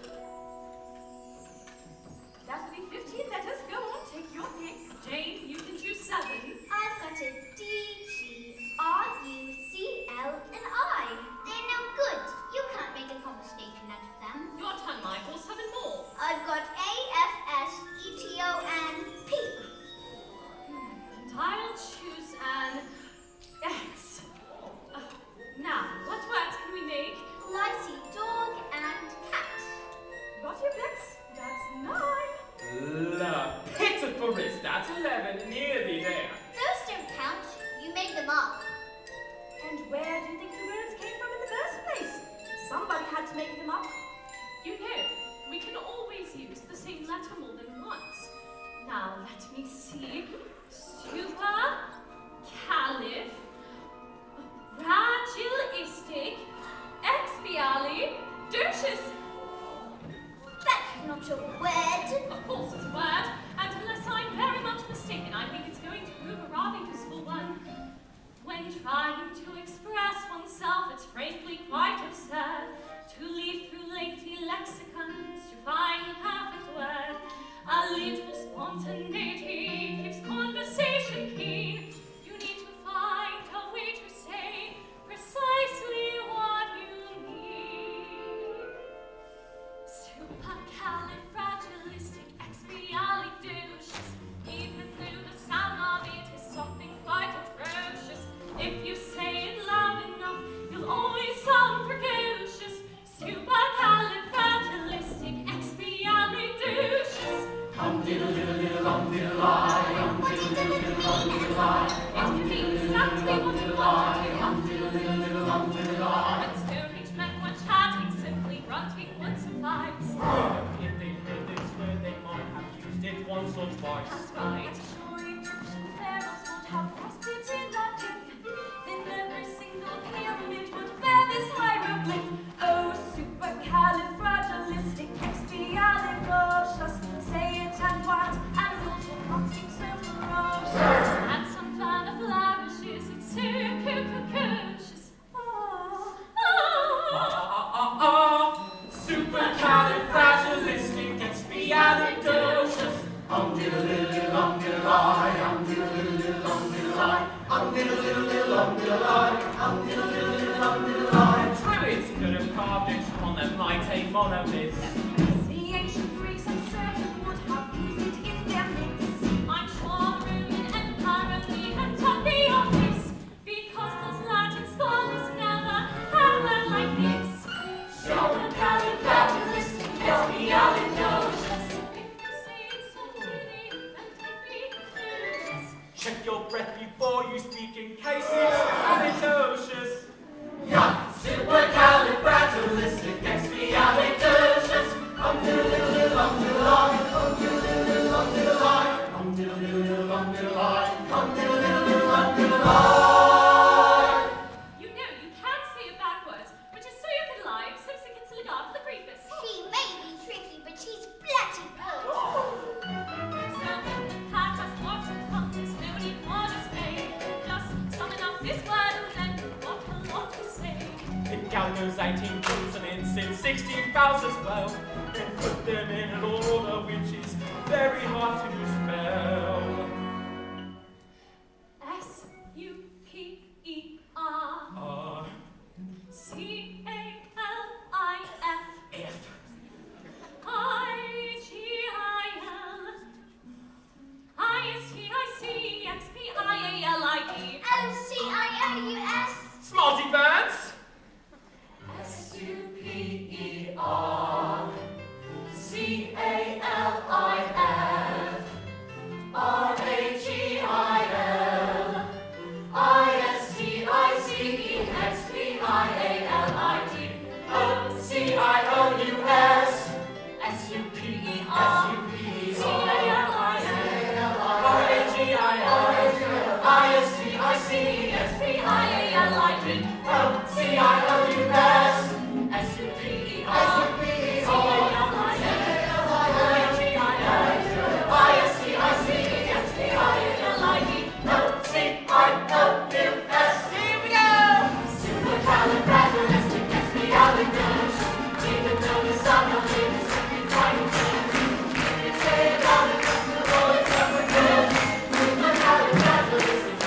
That'll be fifteen letters. Go on, take your pick. Jane, you can choose seven. I've got a D, G, R, U, C, L, and I. They're no good. You can't make a conversation out of them. Your turn, Michael. Seven more. I've got A, F, S, E, T, O, and P. And I'll choose an X. Uh, now, what words can we make? Licey, dog, and cat. Got your picks? That's nine. La pitifulness, that's eleven, nearly there. Those don't count. You made them up. And where do you think the words came from in the first place? Somebody had to make them up. You know, we can always use the same letter more than once. Now, let me see. Super, caliph, fragilistic, expiali, douches. That's not a word. Of course it's a word, and unless I'm very much mistaken, I think it's going to prove a rather useful one. When trying to express oneself, it's frankly quite absurd to leaf through lengthy lexicons to find the perfect word. A little spontaneity keeps conversation keen. You need to find a way to say precisely what you need. lives. If they heard this word, they might have used it once or twice. That's right. Sure, Egyptian pharaohs would have prospered in that if then every single pyramid would bear this hieroglyph. Oh, supercalifragilisticexpialidocious. Say it and wild animals will not seem so ferocious. And some fan of lavishes, it's supercautious. Oh, Ah, oh. ah, ah, ah. Supercalifragilisticexpialidocious. Um diddle diddle diddle um diddle I, um diddle diddle diddle um diddle I, um diddle diddle diddle um diddle I, um diddle diddle diddle um diddle I. Druids could have carved it on their mighty monoliths. The ancient Greeks I'm certain would have used it in their myths. I'm sure the Roman Empire only had taught beyond this, because those Latin scholars never had learned like this. Supercalifragilisticexpialidocious. If you say it softly, then take me clueless. Check your breath before you speak in case it's halitosis. Yeah, supercalifragilisticexpialidocious. Um diddle diddle diddle um diddle I, um diddle diddle diddle um diddle I, um diddle diddle diddle um diddle I, um diddle diddle diddle um diddle I. You know you can say it backwards, which is so you can lie, so sick and siligar for the creepers. She may be tricky, but she's bloody good. So when the pack has lots of tongue, there's no need for dismay. Just summon up this word and then what a lot to say. If Gallagher's eighteen puts them in since sixteen fouls as well, and put them in an order which is very hard to spell. S U P E R R C A L I F F I G I L I S T I C X P I A L I D O C I O U S. Smarty Burns. S U P E R C A L I F R A G I L I S T I C E X P I A L I D O C I O U S S U P E R C A L I L R A G I L I S T I C E X P I A L I D O C I O U S S U P E R C A L I L R A G I L I S T I C E X P I A L I D O C I O U S. Here we go! Supercalifragilisticexpialidocious. Even though the sound of it is simply quite intense. You can say it loud enough, the voice never goes. Supercalifragilistic.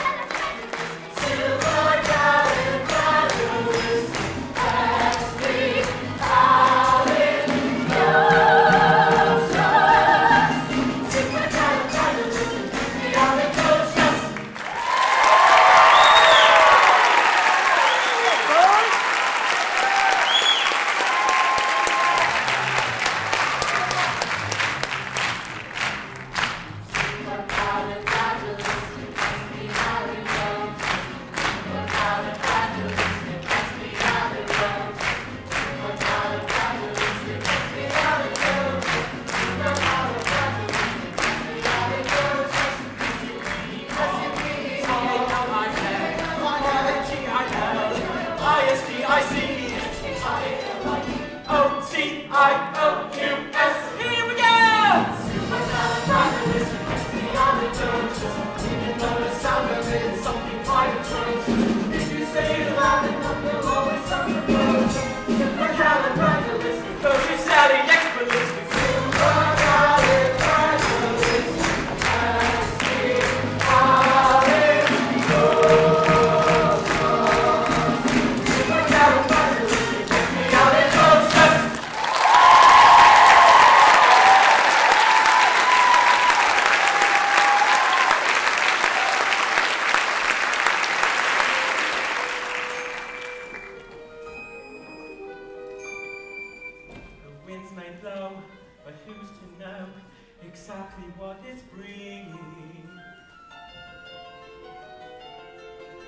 exactly what it's bringing.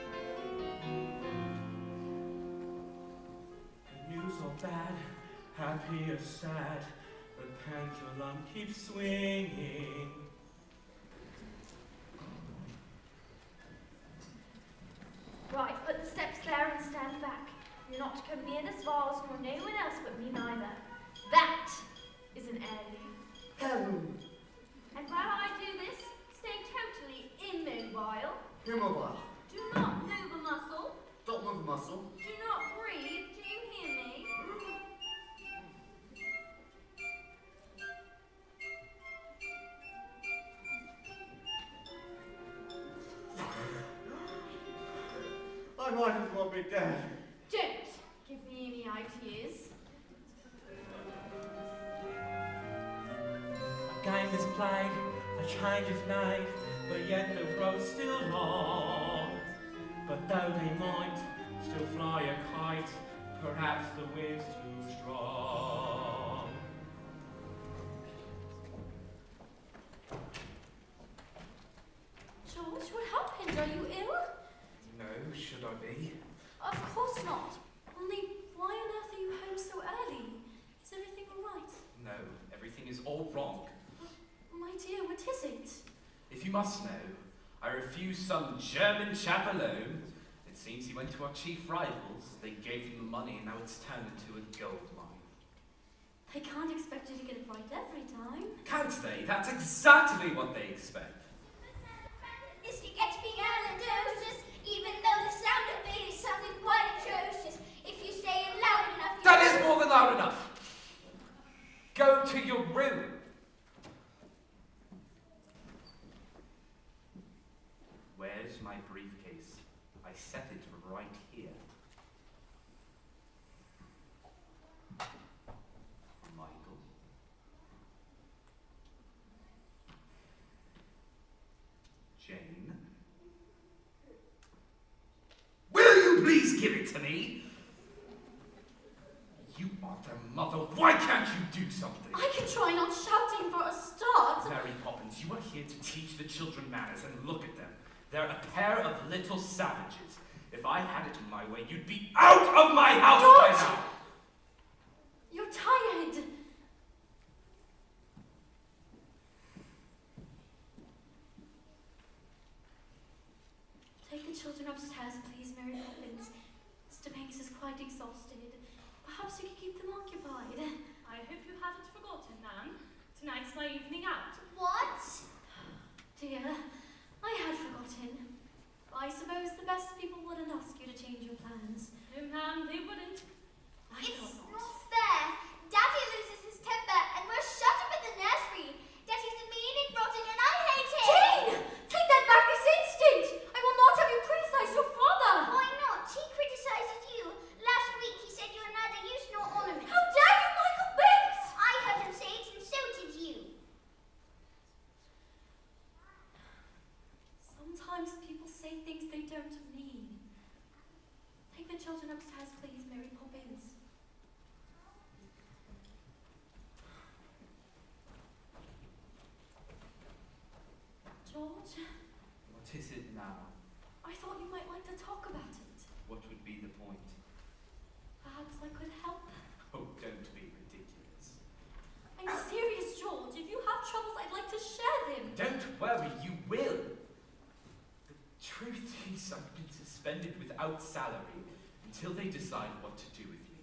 Good news or bad, happy or sad, the pendulum keeps swinging. Right, put the steps there and stand back. You're not to come near this vase, nor no one else but me neither. That is an heirloom. Heirloom. And while I do this, stay totally immobile. Immobile. Do not move a muscle. Don't move a muscle. Do not breathe. Do you hear me? I might as well be dead. Don't give me any ideas. A game is played, a change is made, but yet the road's still long. But though they might still fly a kite, perhaps the wind's too strong. George, what happened? Are you ill? No, should I be? Of course not. Only, why on earth are you home so early? Is everything all right? No, everything is all wrong. My dear, what is it? If you must know, I refused some German chap alone. It seems he went to our chief rivals. They gave him the money and now it's turned into a gold mine. They can't expect you to get it right every time. Can't they? That's exactly what they expect. Mister gets me aladocious, even though the sound of it is something quite atrocious. If you say it loud enough, you That is more than loud enough. Go to your room. Where's my briefcase? I set it right here. Michael. Jane. Will you please give it to me? You are their mother. Why can't you do something? I can try not shouting for a start. Mary Poppins, you are here to teach the children manners, and look at them. They're a pair of little savages. If I had it my way, you'd be out of my house by George! now. You're tired. Take the children upstairs, please, Mary Poppins. Mister Banks is quite exhausted. Perhaps you could keep them occupied. I hope you haven't forgotten, Nan. Tonight's my evening out. What? Dear, I had forgotten. I suppose the best people wouldn't ask you to change your plans. No, ma'am, they wouldn't. I It's thought not. not fair. Daddy loses his temper and we're shut up in the nursery. Daddy's mean and rotten and I hate him. Jane! Take that back this instant! I will not have you criticize your father! Why not? He criticizes you. Last week he said you're neither use nor ornament. How dare you, Michael Banks! I heard him say it and so did you. Sometimes people say things they don't mean. Take the children upstairs, please, Mary Poppins. George, What is it now? I thought you might like to talk about it. What would be the point? Perhaps I could help. Oh, don't be ridiculous. I'm serious, George. If you have troubles, I'd like to share them. Don't worry, you will. The truth is, I've been suspended without salary until they decide what to do with me.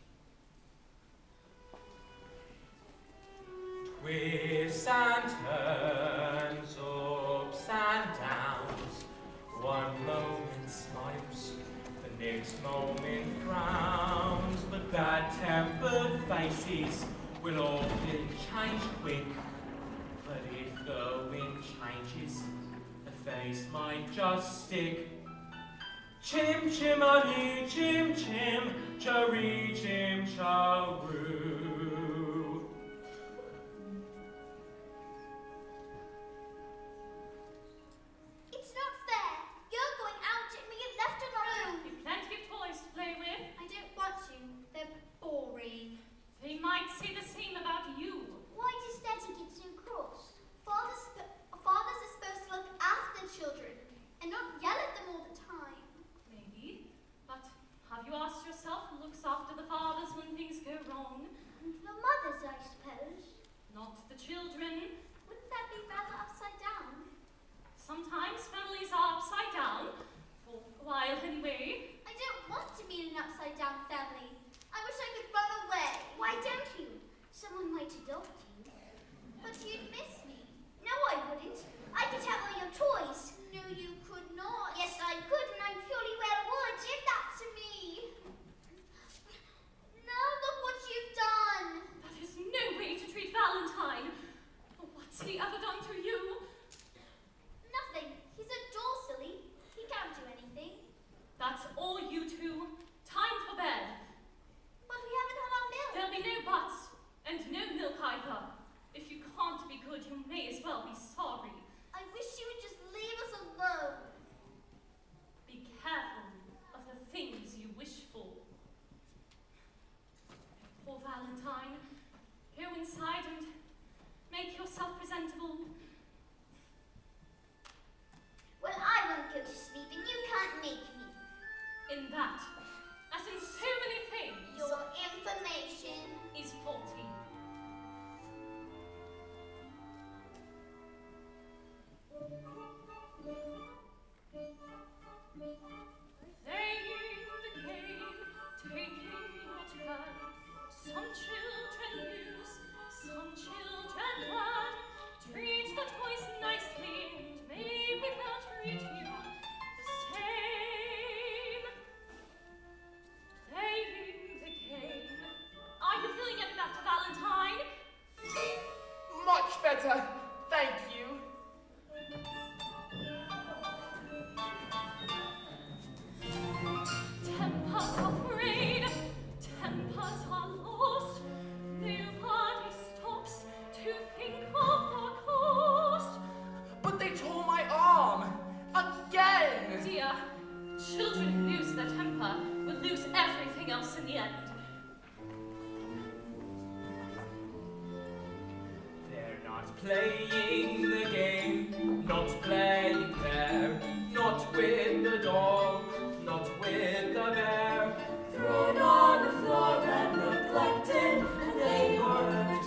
Twists and turns, ups and downs. One moment smiles, the next moment frowns. But bad-tempered faces will often change quick. But if the wind changes, the face might just stick. Chim chimady, chim chim, cherry chim charoo. It's not fair. You're going out and we get left on our own. You've plenty of toys to play with. I don't want to. They're boring. They might say the same about you. Why does Daddy get so cross? Fathers, fathers are supposed to look after their children and not yell at them all the time. Maybe. But have you asked yourself who looks after the fathers when things go wrong? Not the children. Wouldn't that be rather upside down? Sometimes families are upside down. For a while, anyway. I don't want to be in an upside down family. I wish I could run away. Why don't you? Someone might adopt you. But you'd miss me. No, I wouldn't. I could have all your toys. No, you could not. Yes, I could, and I purely well would. Give that to me. Now look what you've done. That is no way to treat Valentine. What's he ever done to you? Nothing. He's a doll, silly. He can't do anything. That's all you two. Time for bed. But we haven't had our milk. There'll be no buts, and no milk either. If you can't be good, you may as well be sorry. I wish you would just leave us alone. Be careful of the things you wish for. Poor Valentine, go inside and make yourself presentable. Well, I won't go to sleep, and you can't make me. In that, as in so many things, Your information. is faulty. Playing the game, taking your turn. Some children lose, some children learn. Treat the toys nicely, and maybe they'll treat you the same. Playing the game. Are you feeling any better, Valentine? Much better, thank you. Tempers are frayed, tempers are lost. Nobody stops to think of the cost. But they tore my arm again. Dear, children who lose their temper will lose everything else in the end. They're not playing the game, not playing fair, not with the dog, not with the bear. Thrown on the floor and neglected, and they weren't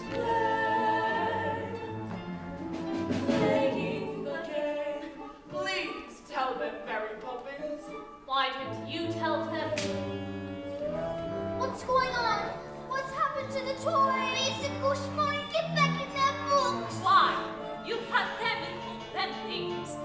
playing. Playing the game. Please tell them, Mary Poppins. Why don't you tell them? What's going on? What's happened to the toys? The ghost mind, get back in their books. Why? You've had them and called them things.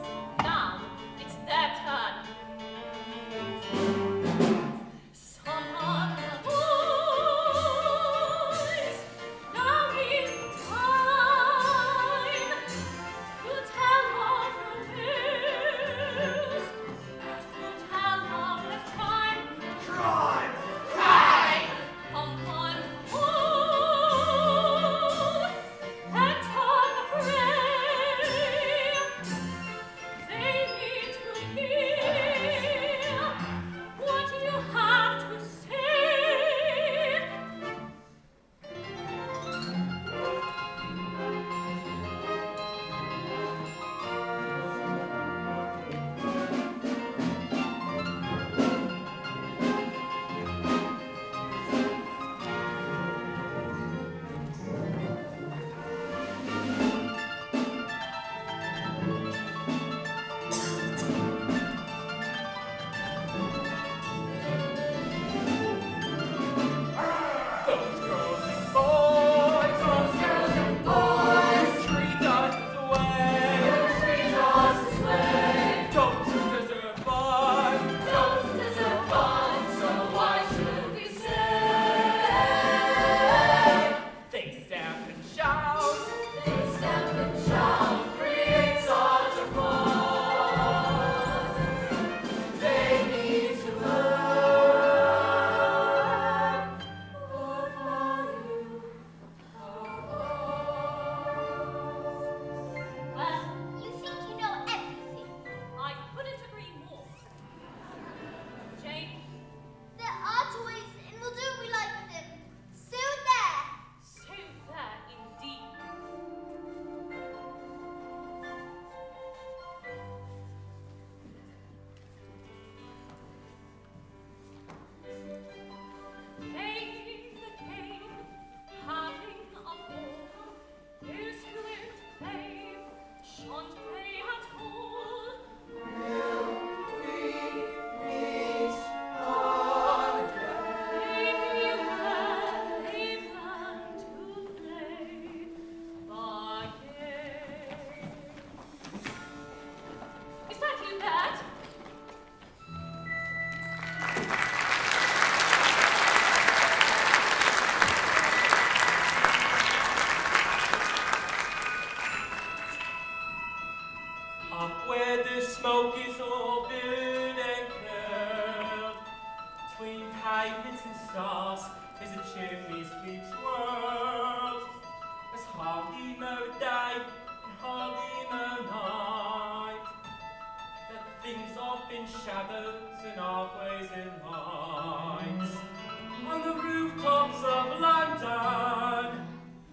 smoke is all billowed and curled. Between pavements and stars is a chimney sweep's world. There's hardly no day and hardly no night. That things up in shadows and halfways in lights. On the rooftops of London.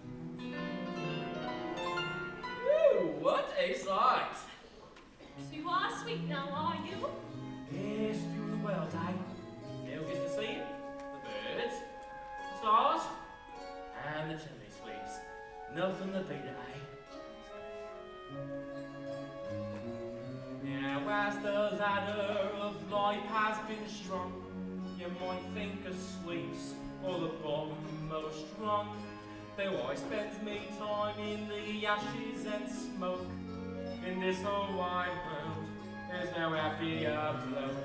Ooh, what a sight! So you are sweet now, are you? Yes, doing the world, eh? Now just to see the birds, the stars, and the chimney sweeps. Nothing to beat it, eh? Now as the ladder of life has been strung, you might think of sweeps or the bottom most rung. Though I spend me time in the ashes and smoke, in this whole wide world, there's no happier bloke.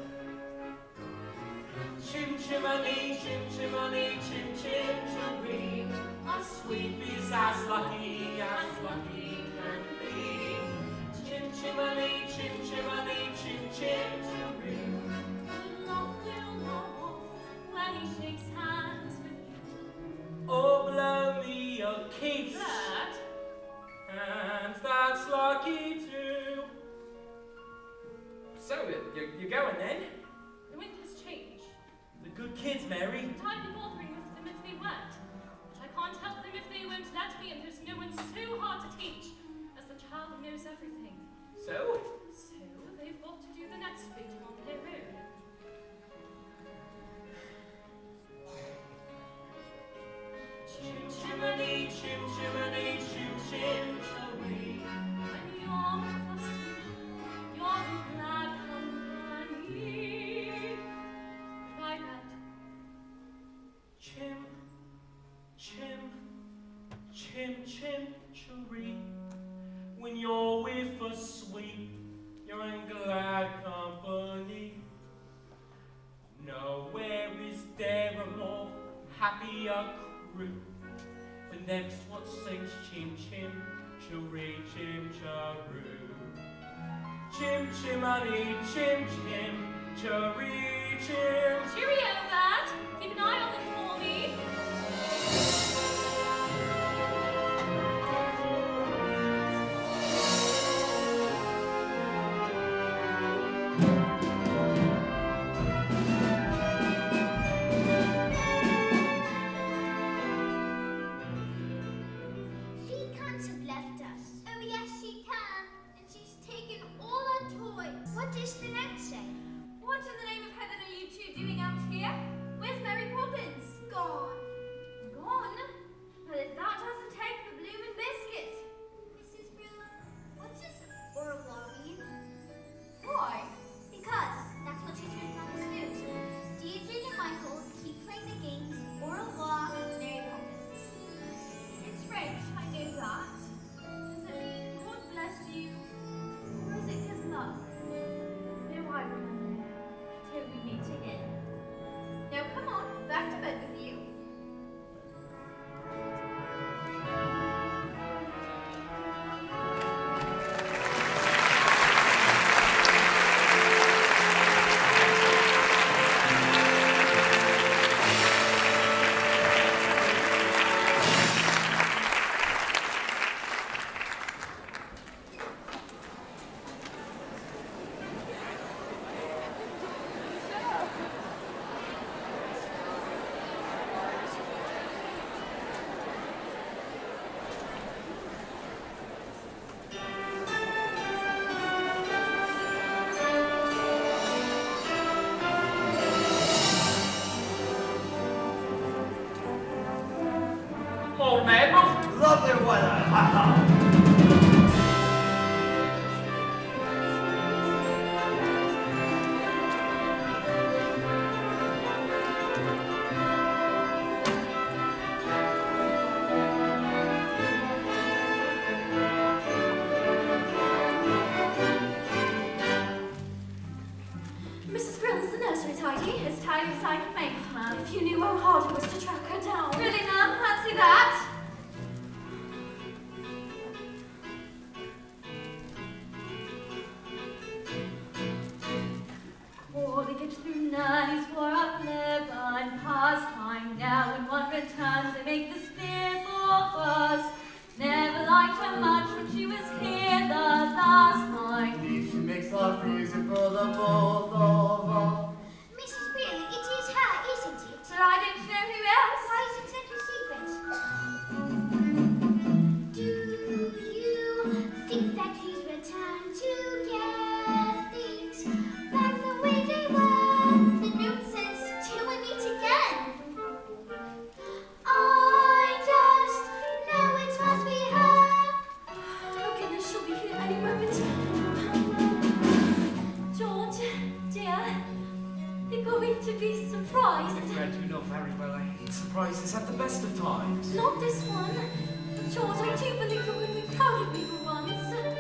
Chim chimney, chim chimney, chim chim chimney, a sweep is as lucky as lucky can be. Chim chimney, chim chimney, chim chim chimney. Love will know when he shakes hands with you. Oh, blow me a kiss. That? And that's lucky too. So, you're, you're going then? The wind has changed. The good kids, Mary. And I'd be bothering with them if they weren't. But I can't help them if they won't let me, and there's no one so hard to teach as the child who knows everything. So? So they've got to do the next bit on their own. Chim chimney, chim chimney, chim chim chimney. When you're with us, you're glad company. Like that. Chim, chim, chim chim chiree. When you're with a sweet, you're in glad company. Nowhere is there a more happier crew than them what sings chim chim chiree chim charoo. Chim chimney, chim chim chiree chim. Cheerio, lad. Keep an eye on them for me. She can't have left us. Oh yes, she can. And she's taken all our toys. What does the note say? What in the name of heaven are you two doing out here? Where's Mary Poppins? Gone. Gone? Well, if that doesn't take the bloomin' biscuit. Missus Brilla, what does Overland mean? Why? Because that's what she's written on this note. Deirdre and Michael keep playing the games Overland and Mary Poppins. It's French, I know that. Does it mean God bless you? Or is it good luck? No, I remember now. Till we meet again. Now come on, back to bed with you. More Mabel. Lovely weather, ha ha. Missus Brill, is the nursery tidy? As tidy as I can make, ma'am. If you knew how hard it was to track her down. Really, ma'am? Fancy that? liked her much when she was here the last night. She makes life easy for the both of us. Missus Bailey, it is her, isn't it? But I don't know who else. Why is it such a secret? Do you think that she's returned to get things back the way they were? The note says, till we meet again. I just know it must be her. Oh goodness, she'll be here any moment. George, dear, you're going to be surprised. Fred, you know very well I hate surprises at the best of times. Not this one. George, I do believe you're going to be proud of me for once.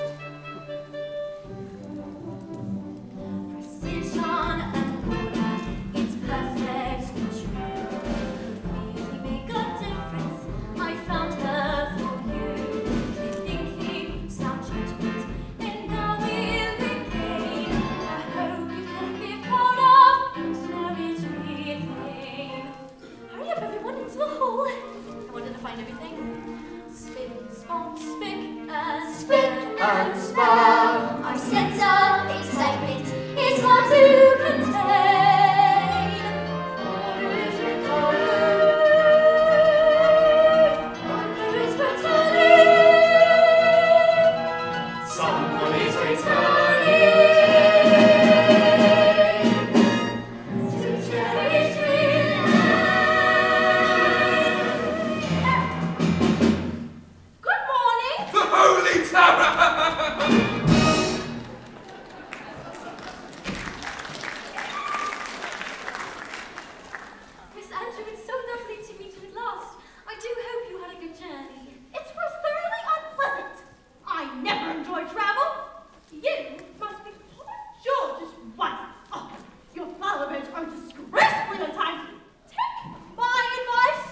Precision and order, it's perfectly true. Really make a difference. I found her for you. Clear thinking, sound judgment, and now we'll regain. I hope you can be proud of and cherish me again. Hurry up, everyone, into the hall. I wanted to find everything. Spick, span, spick, and Spick and span. Our sense of excitement is hard to contain. Wonder is returning. Wonder is returning. Someone is To cherish me. good morning. The Holy Terror! Miss Andrew, it's so lovely to meet you at last. I do hope you had a good journey. It was thoroughly unpleasant. I never enjoy travel. You must be Poor George's wife. Oh, your flower beds are disgracefully untidy. Take my advice.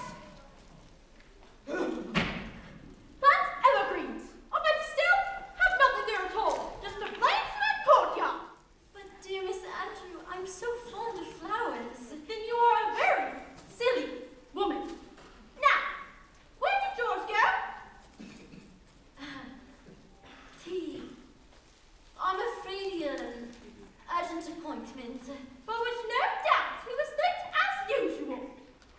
Plant evergreens. I'll bet you still have nothing there at all. Just a plain cement courtyard. But dear Miss Andrew, I'm so fond of flowers. Then you are a very silly woman. Now, where did George go? Tea. I'm afraid he had an urgent appointment. For which no doubt he was late as usual.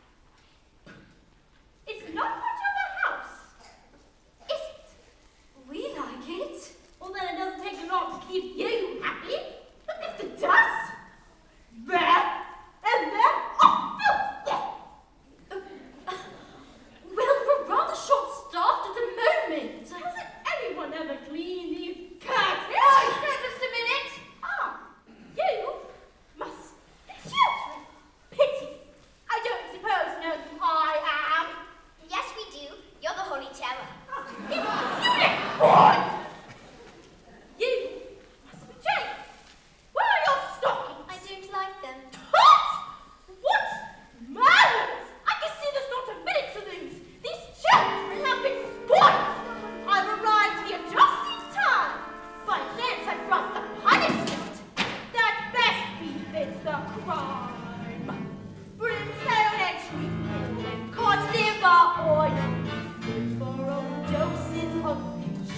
It's not much of a house, is it? We like it. Well, then it doesn't take long to keep you happy. Look at the dust. There and there. Oh, filth there. Well, we're rather short-staffed at the moment. Hasn't anyone ever cleaned these curtains? Oh, no, just a minute. Ah, you must be children. Pity. I don't suppose you know who I am. Yes, we do. You're the Holy Terror. Impudent boy! You must be James. Where are your stockings? I don't like them. What? What manners? I can see there's not a minute to lose. These children have been spoiled. I've arrived here just in time. By chance I brought the punishment that best befits the crime. Brimstone and treacle and cod liver oil. For overdoses of fish.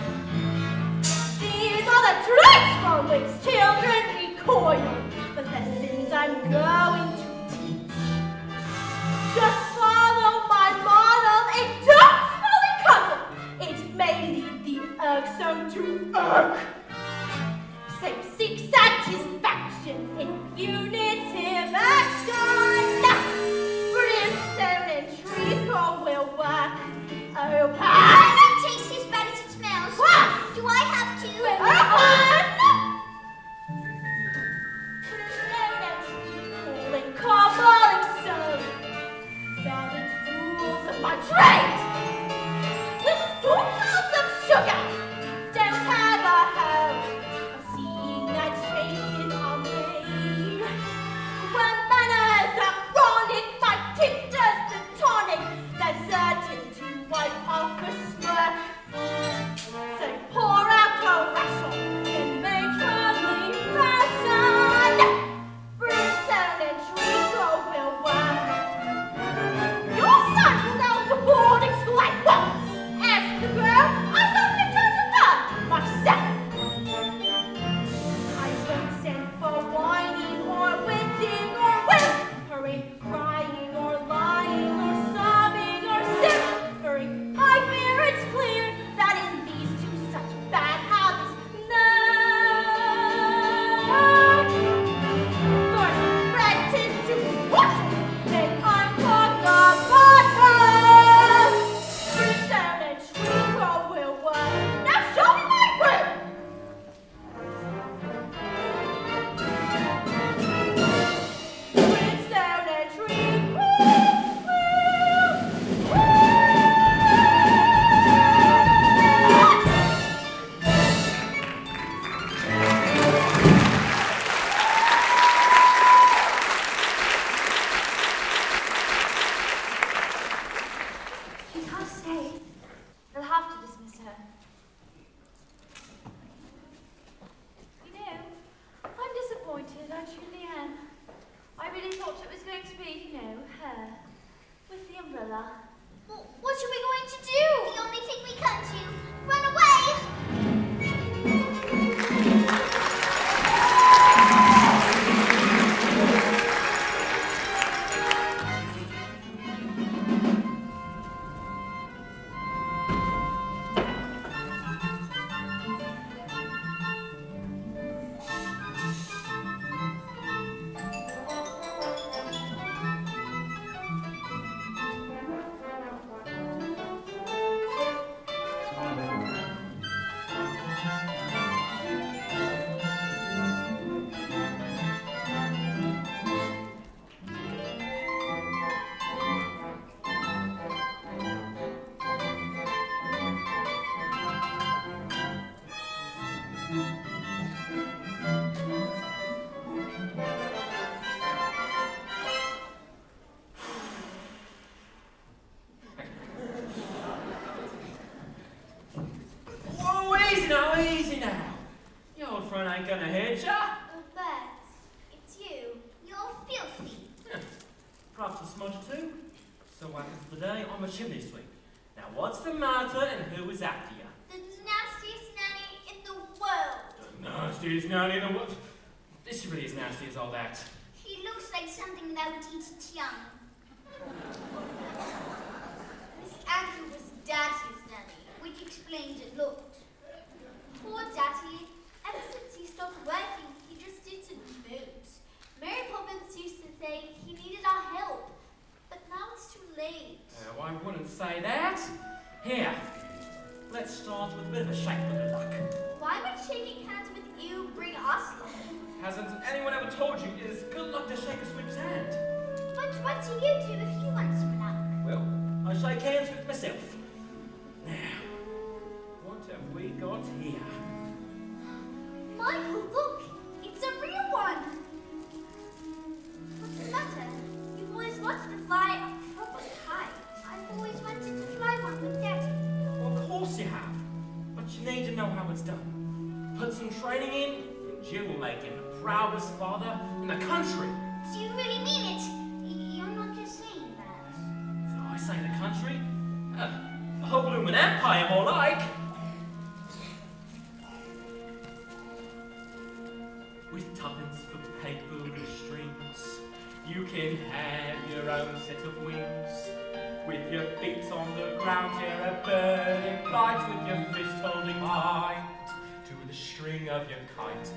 These are the traits from which children recoil. The lessons I'm going to teach. Just follow my model and don't slowly cuddle. It may lead the irksome to irk. Same seek satisfaction in punitive action. Brimstone and treacle will work. Oh, Does pass. it taste as bad as it smells? What? Do I have to? Brimstone and treacle and carbolic soda. Servant fools of my trade. With spoonfuls of sugar. Don't have a home. Seeing that changes are made. When manners are wrong, it might kick just the tonic that's certain to wipe off the can't stay. They'll have to dismiss her. You know, I'm disappointed, I truly am. I really thought it was going to be, you know, her. With the umbrella. Well, what are we going to do? The only thing we can do. Run away! Chimney sweep. Now, what's the matter and who is after you? The nastiest nanny in the world. The nastiest nanny in the world? Is she really as nasty as all that? He looks like something that would eat its young. Miss Andrew was Daddy's nanny, which explains it looked. Poor Daddy, ever since he stopped working, he just did some moods. Mary Poppins used to say he needed our help, but now it's too late. Oh, I wouldn't say that. Here, let's start with a bit of a shake with the luck. Why would shaking hands with you bring us luck? Hasn't anyone ever told you it is good luck to shake a sweep's hand? But what do you do if you want some luck? Well, I shake hands with myself. Now, what have we got here? Michael, look! It's a real one! What's the matter? You've always wanted to fly a proper kite. I've always wanted to fly one with Daddy. Well, of course you have. But you need to know how it's done. Put some training in, and you will make him the proudest father in the country. Do you really mean it? Y- You're not just saying that. So I say the country? Uh, the whole bloomin' empire, more like. With tuppence for paper and strings, you can have your own set of wings. With your feet on the ground, you're a bird in flight, with your fist holding high to the string of your kite.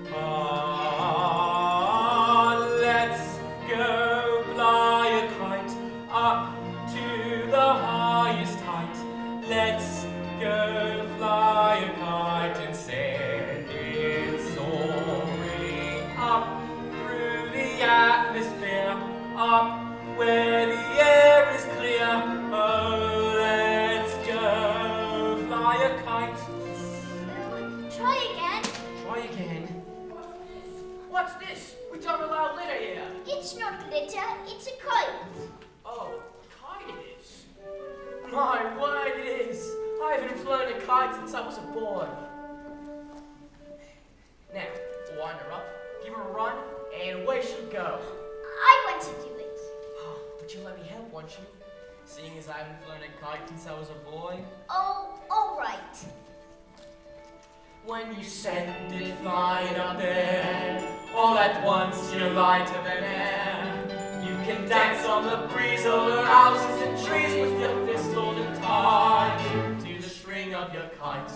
Ah, let's go fly a kite up to the highest height. Let's go fly a kite and send it soaring up through the atmosphere, up where the air is clear. Oh, let's go fly a kite. Oh, try again. Try again. What's this? We don't allow litter here. It's not glitter, it's a kite. Oh, kite it is. My word, it is. I haven't flown a kite since I was a boy. Now, wind her up, give her a run, and away she go. I want to do it. But you let me help, won't you? Seeing as I haven't flown a kite since I was a boy. Oh, all right. When you send it flying up there, all at once you're lighter than air. You can dance on the breeze over houses and trees with your fist holding tight to the string of your kite.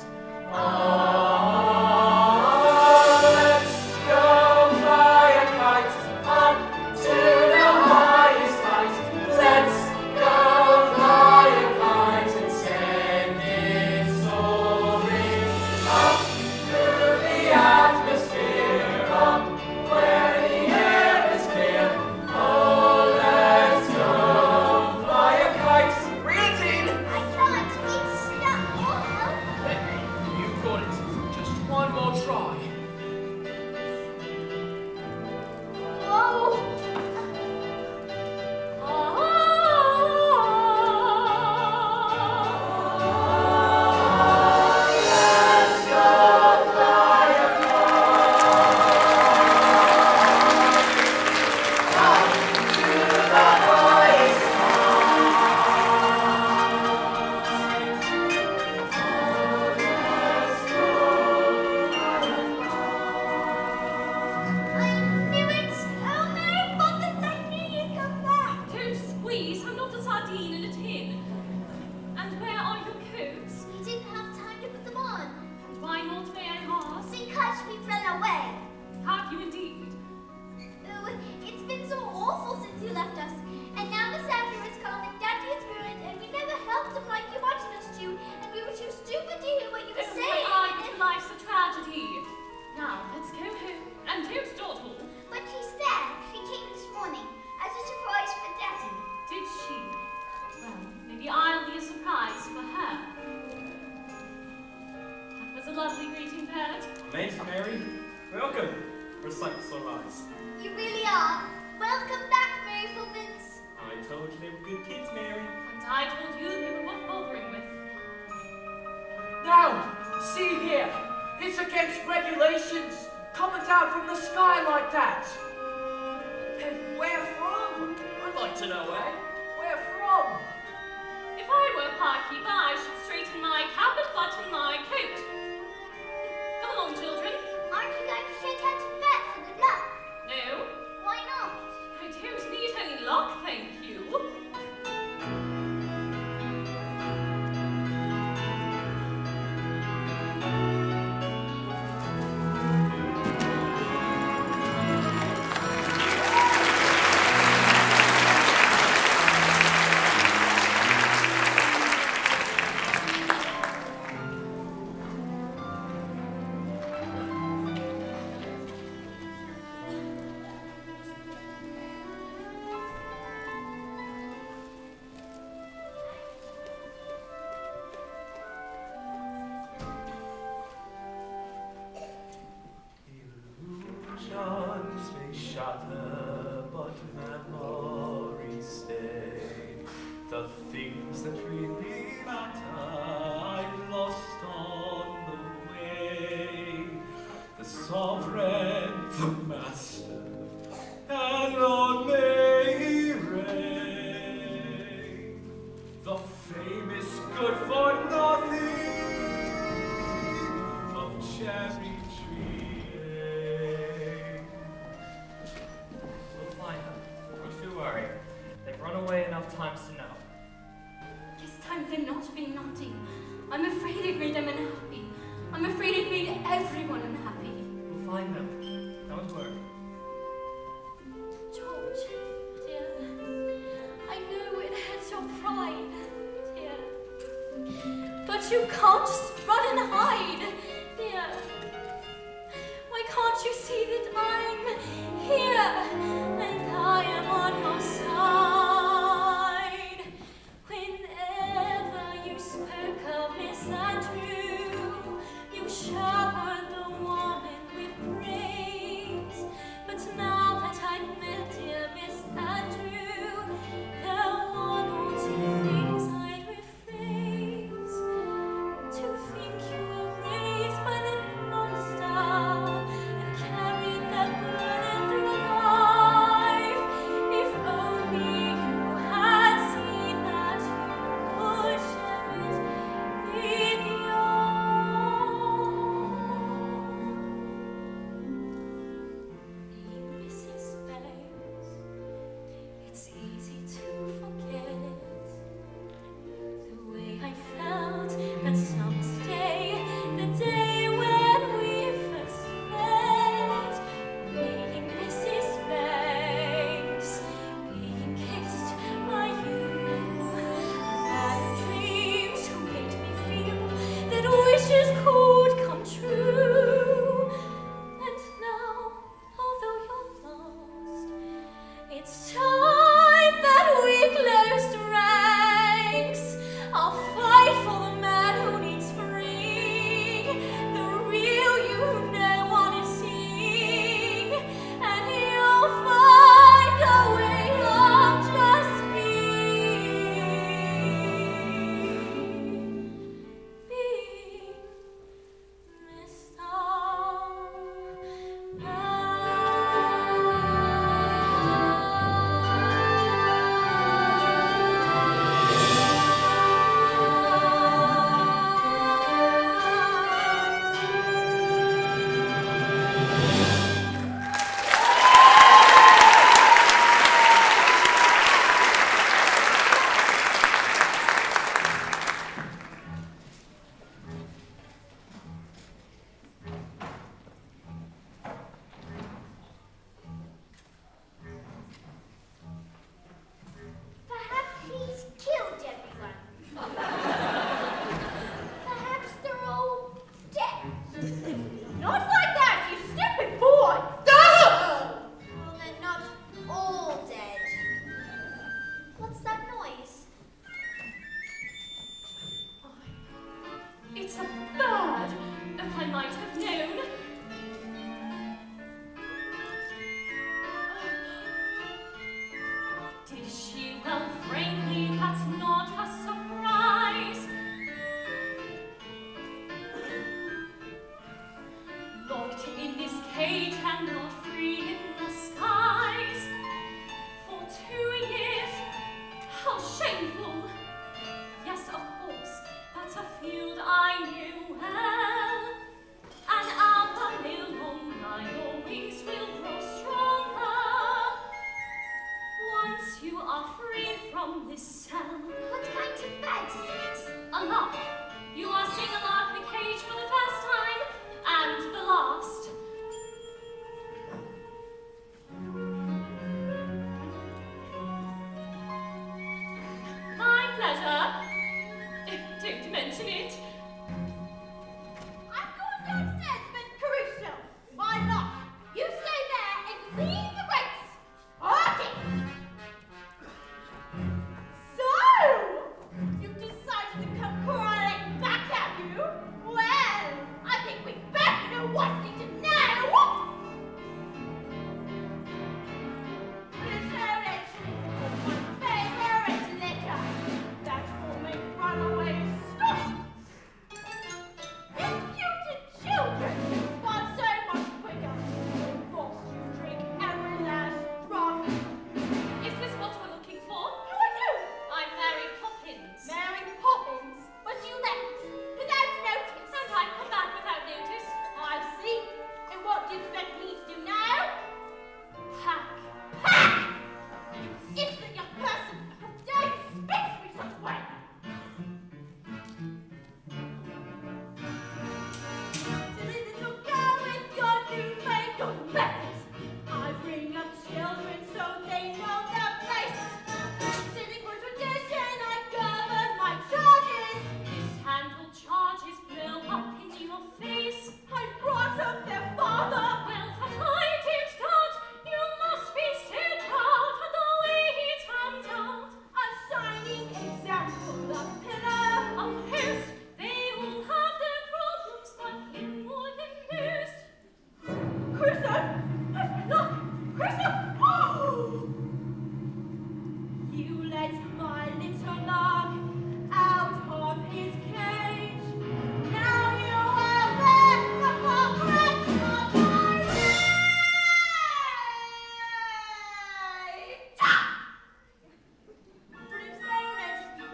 Oh, let's go fly a kite up to the highest height. Let's go fly a kite and send it soaring up through the atmosphere, up where the air is clear. Oh, let's go fly a kite. Really Thanks, Mary. Welcome. We're psyched so nice. You really are. Welcome back, Mary Poppins. I told you they were good kids, Mary. And I told you they were worth bothering with. Now, see here. It's against regulations. Coming down from the sky like that. And where from? I'd like to know, eh? Where from? If I were parkeeper, I should straighten my cap and button my coat. Come along, children. Aren't you going to shake hands with Beth for good luck? No, Why not? I don't need any luck, thank you. Illusions may shatter, but memories stay. The things that really matter I lost on the way. The sovereign, the master, and Lord may reign. The famous good for nothing of cherry tree lane. We'll find them. Don't you worry. They've run away enough times to know. This time they're not being naughty. I'm afraid I've made them unhappy. I'm afraid I've made everyone unhappy. We'll find them. Don't worry. George, dear, I know it hurts your pride, dear. But you can't just run and hide, dear. Why can't you see that I'm here and I am on your side? Whenever you spoke of Miss Andrew, you showered the woman with praise. But now that I've met dear Miss Andrew, there are one or two things I'd rephrase. To think you were raised by that monster and carried that burden through life. If only you had seen that you could share it with your Missus Banks. It's easy to forget the way I felt that summer's day, the day when we first met. Being Missus Banks, being kissed by you, had dreams who made me feel that wishes could come true. And now, although you're lost, it's time that we closed ranks. I'll fight for the man who needs freeing, the real you who no one is seeing, and you'll find a way of just being, being Mister Perhaps he's killed everyone. Perhaps they're all dead. Not like that, you stupid boy! Well, they're not all dead. What's that noise? It's a bird. Oh, I might have known. luck. You are seeing a lark in a cage for the first time, and the last. My pleasure. Don't mention it. I'm going downstairs to bed Caruso. Why not? You stay there and clean the race. Okay. So, you've decided to come crawling back, have you? Well, I think we better know what we need to know. Return my favorite letter. That will make runaways stop. Imputed children respond so much quicker. Forced to drink every last drop. Is this what we're looking for? Who are you? I'm Mary Poppins. Mary Poppins, but you left without notice. And I've come back without notice. I see. And what do you expect me to do now? Pack. Pack! You insolent young person! How dare you speak to me such a way? Silly little girl with your newfangled methods. I bring up children so they know their place. Sitting for tradition, I govern my charges. Mishandled charges blow up in your face. I brought up their father. Well, that I did not. You must be so proud of the way he turned out. A shining example, the pillar. A host, they all have their problems, but him more than most. Crusoe! Look! Crusoe! Oh! You let my little lark out of his cage. Now you are back the portrait of my rage! Ah! Brimstone and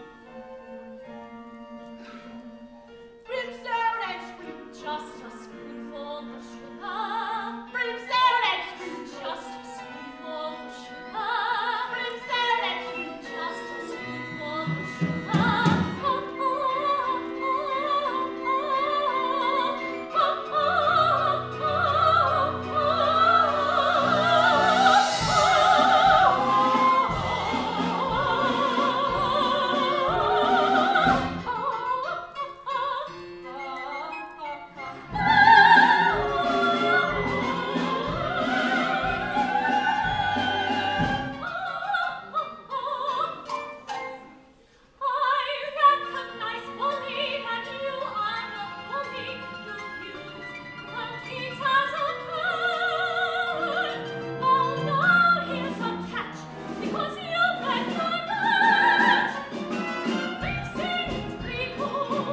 Brimstone and Just a spoonful of sugar. Brimstone and Just a spoonful of sugar. Brimstone and Just a spoonful of sugar. Oh, oh, oh, oh, oh, oh, oh, I recognize fully that you are the bully who views multitudes as a coward. Oh no, here's a catch, because you break your nut. Brimstone, treacle,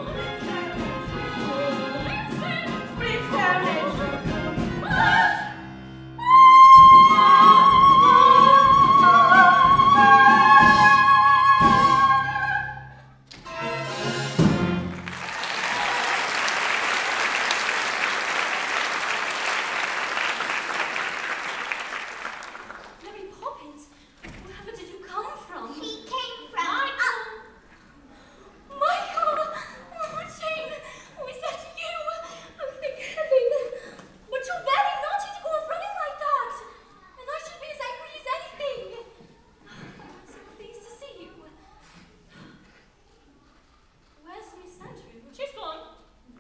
Brimstone, Brimstone and what? Mary Poppins, wherever did you come from? He came from up. Michael! Oh, Jane! Oh, is that you? Oh, thank heaven! But you're very naughty to go off running like that! And I should be as angry as anything! I'm so pleased to see you. Where's Miss Andrew? She's gone.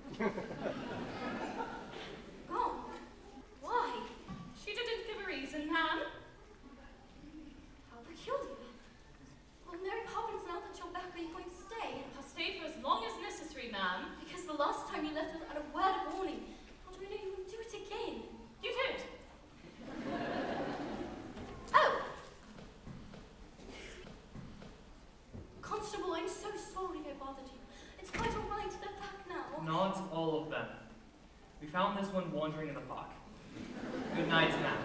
Gone? Why? She didn't give a reason, ma'am. How peculiar. Well, Mary Poppins, now that you're back, are you going to stay? I'll stay for as long as necessary, ma'am. Because the last time you left without a word of warning, how do I know you won't do it again? You did. Oh! Constable, I'm so sorry I bothered you. It's quite all right, they're back now. Not all of them. We found this one wandering in the park. Good night, ma'am.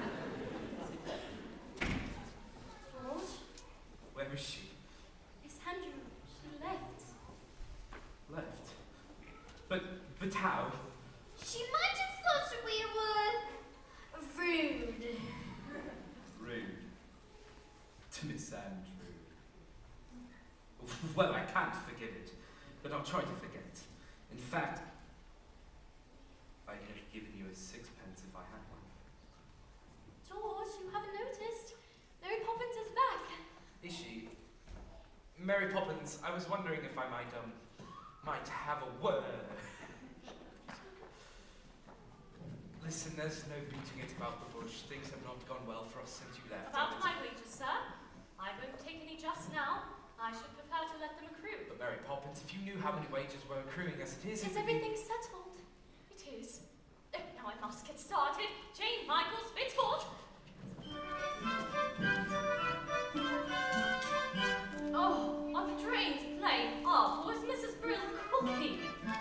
George? Where is she? Miss Andrew, she left. Left. But, but how? She might have thought we were rude. Rude. To Miss Andrew. Well, I can't forgive it. But I, I'll try to forget. In fact, I'd have given you a sixpence if I had one. George, you haven't noticed. Mary Poppins is back. Is she? Mary Poppins, I was wondering if I might, um, might have a word. Listen, there's no beating it about the bush. Things have not gone well for us since you left. About my wages, sir. I won't take any just now. I should prefer to let them accrue. But Mary Poppins, if you knew how many wages were accruing as it is... Is everything settled? It is. Oh, now I must get started. Jane, Michael, Spitford. Oh, are the drains playing up, or is Missus Brill cooking?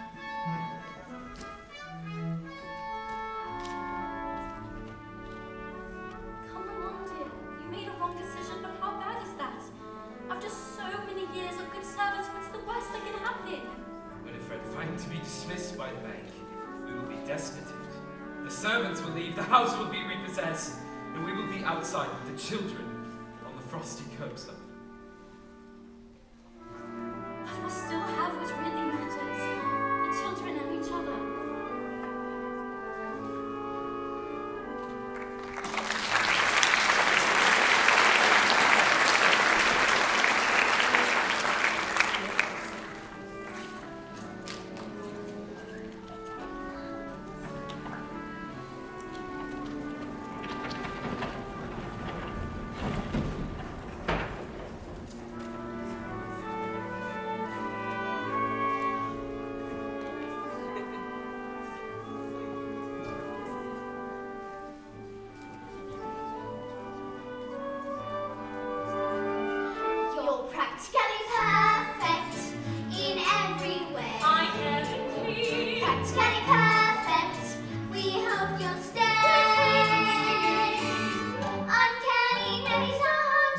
Come along, dear. You made a wrong decision, but how bad is that? After so many years of good service, what's the worst that can happen? Winifred, if I'm to be dismissed by the bank, we will be destitute. The servants will leave, the house will be repossessed, and we will be outside with the children on the frosty coast. But we'll still have what really matters. The children and each other. You're practically perfect in every way. I guarantee. Practically perfect. We hope you'll stay. Uncanny nannies are hard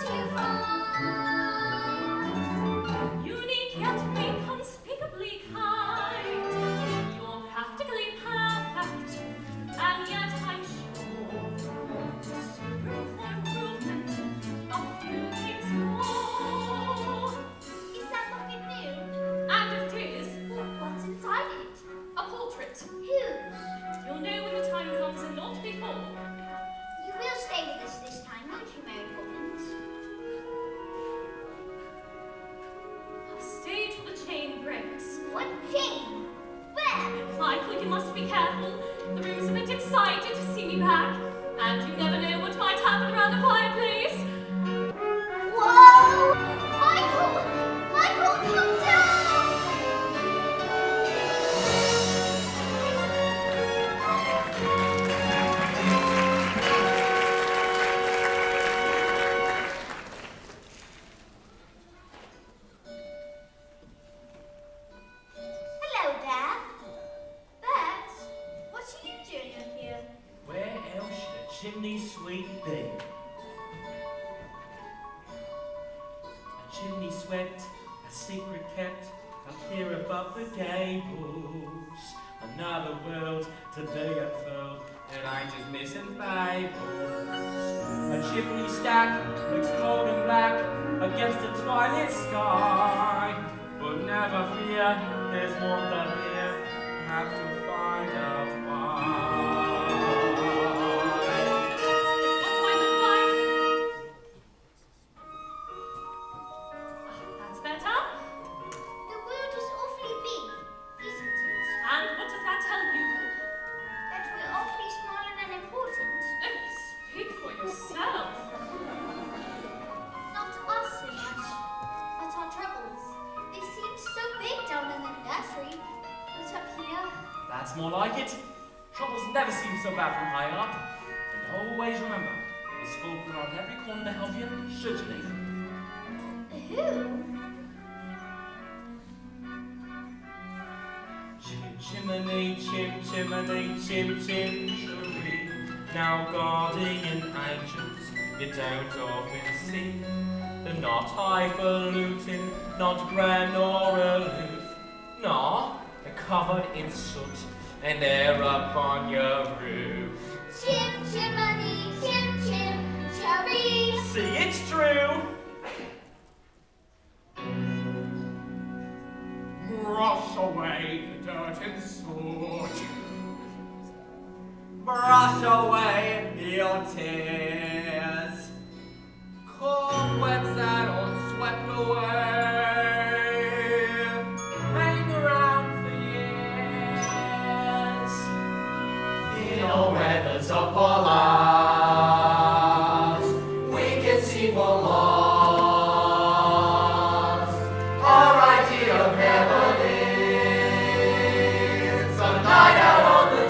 to find. Unique yet inconspicuously kind. You're practically perfect, and yet I'm sure there's still room for improvement. A few things more. Is that locket new? And if it is, What's inside it? a portrait. Whose? You'll know when the time comes and not before. You will stay with us this time, won't you, Mary Poppins? I'll stay till the chain breaks. What chain? Where? Michael, you must be careful. The room's a bit excited to see me back, and you never know what might happen around the fireplace. Whoa! Michael! Michael, come down! Hello there. Bert, what are you doing up here? Where else should a chimney sweep be? A chimney swept, a secret kept, up here above the gables. Another world to be unfurled, and I'm just missing fables. A chimney stack looks cold and black against the twilight sky. But never fear, there's one down here, perhaps you'll find out why. What do I look like? Oh, that's better. The world is awfully big, isn't it? And what does that tell you? That we're awfully small and unimportant. Oh, speak for yourself. Not us so much, but our troubles. They seemed so big down in the nursery, but up here, That's more like it. Troubles never seem so bad from high up. And always remember, there's folk around every corner to help you, should you need them. who? Chim chimney, chim chimney, chim chim chimney. Now guardian angels, you don't often see. They're not highfalutin, not grand nor aloof. No, they're covered in soot, and they're up on your roof. Chim chimney, chim chim, cherry. See, it's true. Rough away the dirt and soot. Brush away your tears. Cobwebs that aren't swept away. Hang around for years. In all weathers of Pollard, we can see for lost. Our idea of heaven is a night out on the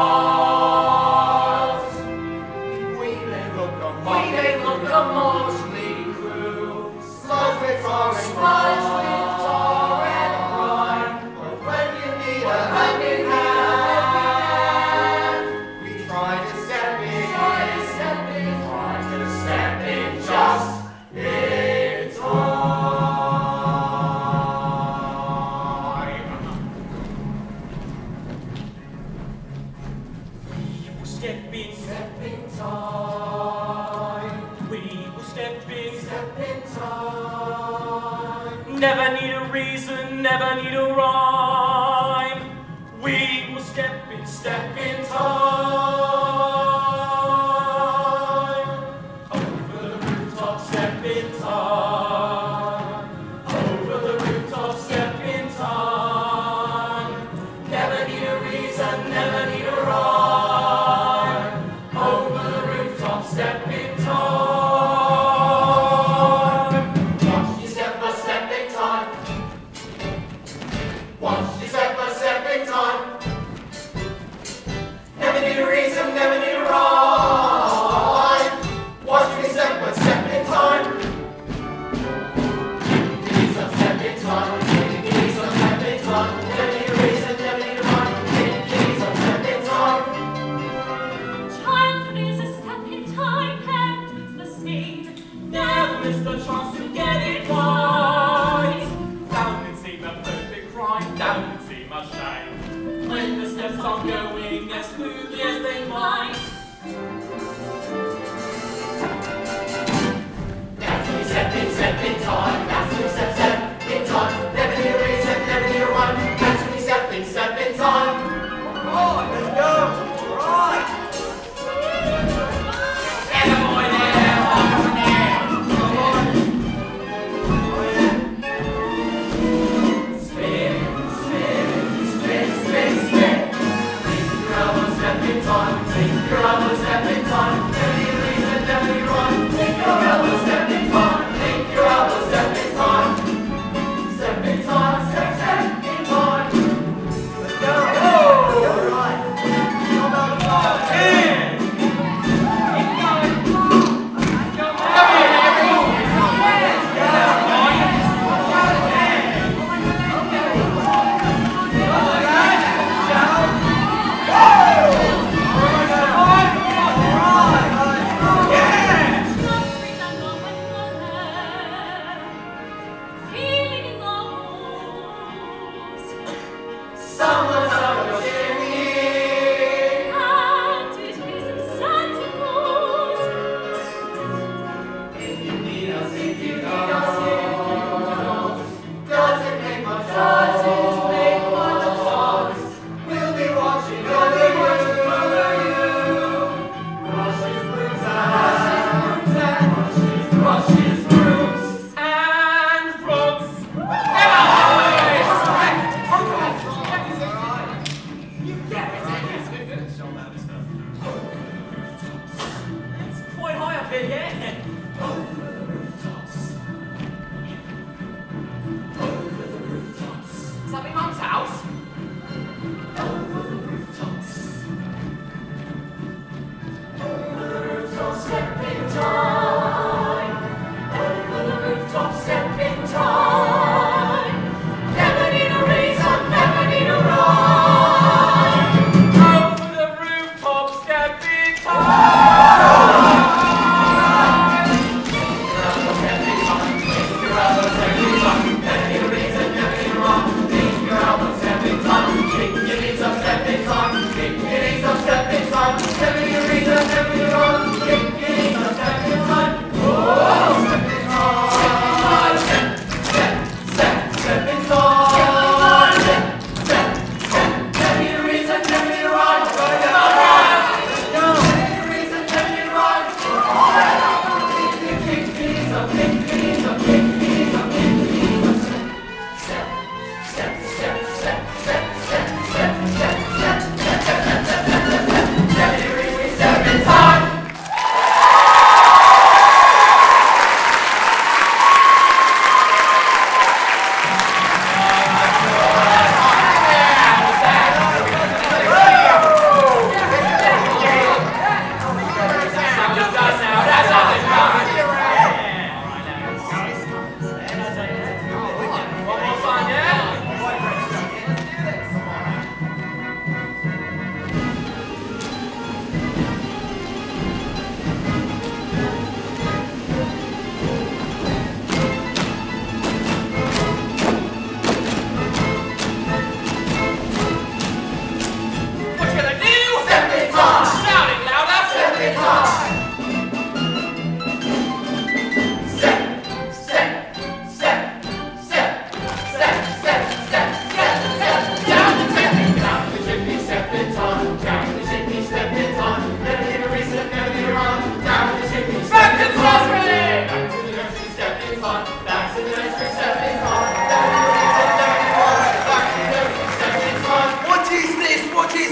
top. We may look a we may look a motley crew, smudged with tar and smudged with tar and grime. But when you need a hand in hand, we try to step in, try to step in, try to step in just in time. We will step in, Step in time. we will step in. Step in time. Never need a reason, never need a rhyme. We will step in, step in time. Over the rooftop, step in time. Over the rooftop, step in time. Never need a reason, never need a rhyme. Over the rooftop, step in time. Watch you step a step in time. Watch you step a step in time. Never need a reason, never need a rhyme. Watch me step a step in time. Give me some step in time. Give me some step in time. Never need a reason, never need a rhyme. Give me some step in time. Childhood is a step in time, and it's the same. Never miss the chance to get it right. Down and see the perfect crime, down and see my shame. When the steps are going as smoothly as they might. That's when we step in, step in time. That's when we step, step in time. Never need a reason, never need a rhyme. That's when we step in, step in time. Alright, let's go. Alright. Attaboy there, over there. Spin, spin, spin, spin, spin. Think your elbow, step in time. Think your elbow, step in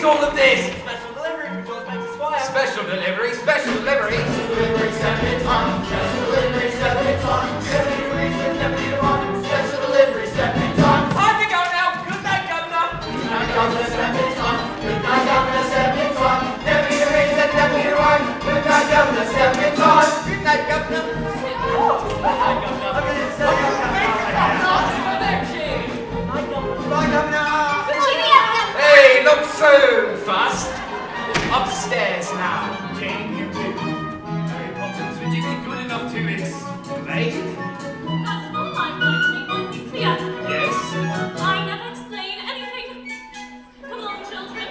all of this? Special delivery from George Banks Esquire. Special delivery, special delivery. Delivery seven ton, special delivery seven ton, delivery seventy one, special delivery seven ton. Time to go now. Good night, Governor. Good night, Governor seven ton, good night, Governor seven ton, delivery seventy one, good night, Governor seven ton. Good night, Governor. Bye, Governor. Hey, not so fast. Upstairs now. Jane, you too. Mary Poppins, would you be good enough to explain? That's not my writing, won't be clear. Yes. I never explain anything. Come along, children.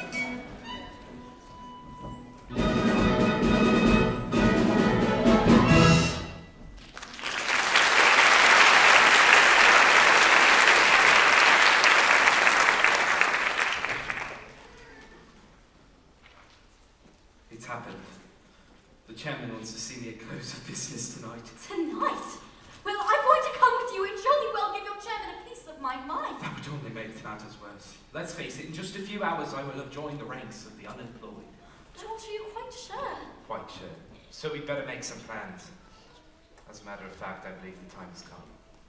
It's happened. The chairman wants to see me at close of business tonight. Tonight? Well, I'm going to come with you and jolly well give your chairman a piece of my mind. That would only make matters worse. Let's face it, in just a few hours I will have joined the ranks of the unemployed. George, are you quite sure? Quite sure. So we'd better make some plans. As a matter of fact, I believe the time has come.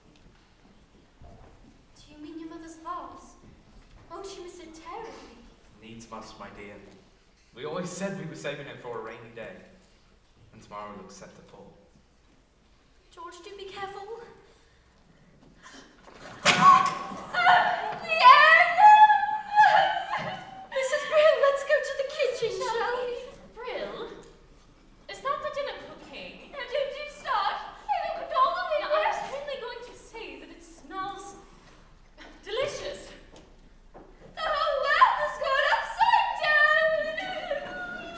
Do you mean your mother's vase? Won't you miss it terribly? Needs must, my dear. We always said we were saving it for a rainy day. And tomorrow looks set to fall. George, do be careful. Missus Brill, let's go to the kitchen, shall we? Brill? Is that the dinner cooking? Now, don't you start. I look at all of it. Now, I was only going to say that it smells delicious. The whole world has gone upside down.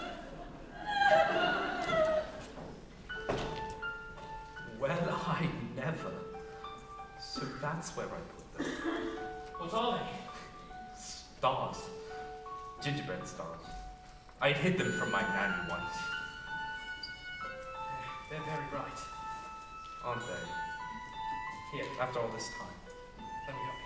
Well, I never. So that's where I put them. What are they? Stars. Gingerbread stars. I'd hid them from my nanny once. They're very bright. Aren't they? Here, after all this time. Let me help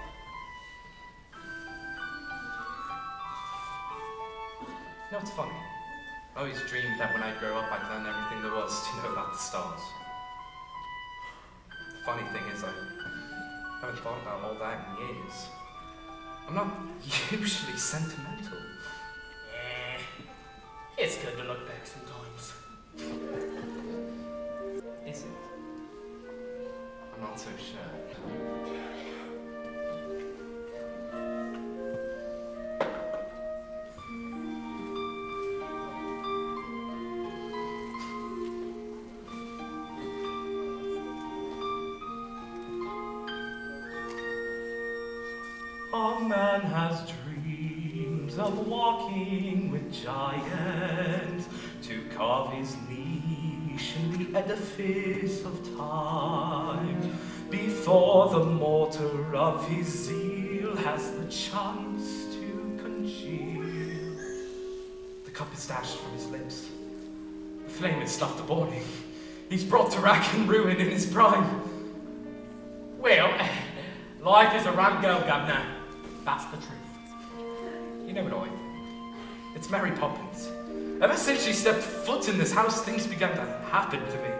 you. You know, it's funny. I always dreamed that when I grow up, I'd learn everything there was to know about the stars. The funny thing is, I haven't thought about all that in years. I'm not usually sentimental. Yeah. It's good to look back sometimes. Is it? I'm not so sure. A man has dreams of walking with giants to carve his niche in the edifice of time before the mortar of his zeal has the chance to congeal. The cup is dashed from his lips. The flame has snuffed the morning. He's brought to rack and ruin in his prime. Well, life is a rum go, Governor. That's the truth. You know what I think? It's Mary Poppins. Ever since she stepped foot in this house, things began to happen to me.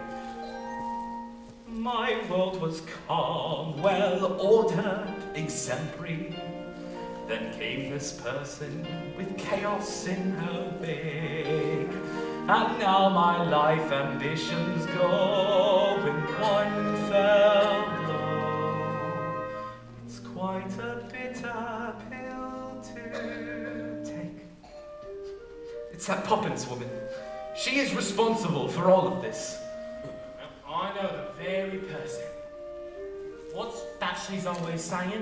My world was calm, well ordered, exemplary. Then came this person with chaos in her wake. And now my life ambitions go in one fell blow. It's quite a bitter pill to take. It's that Poppins woman. She is responsible for all of this. I know the very person. What's that she's always saying?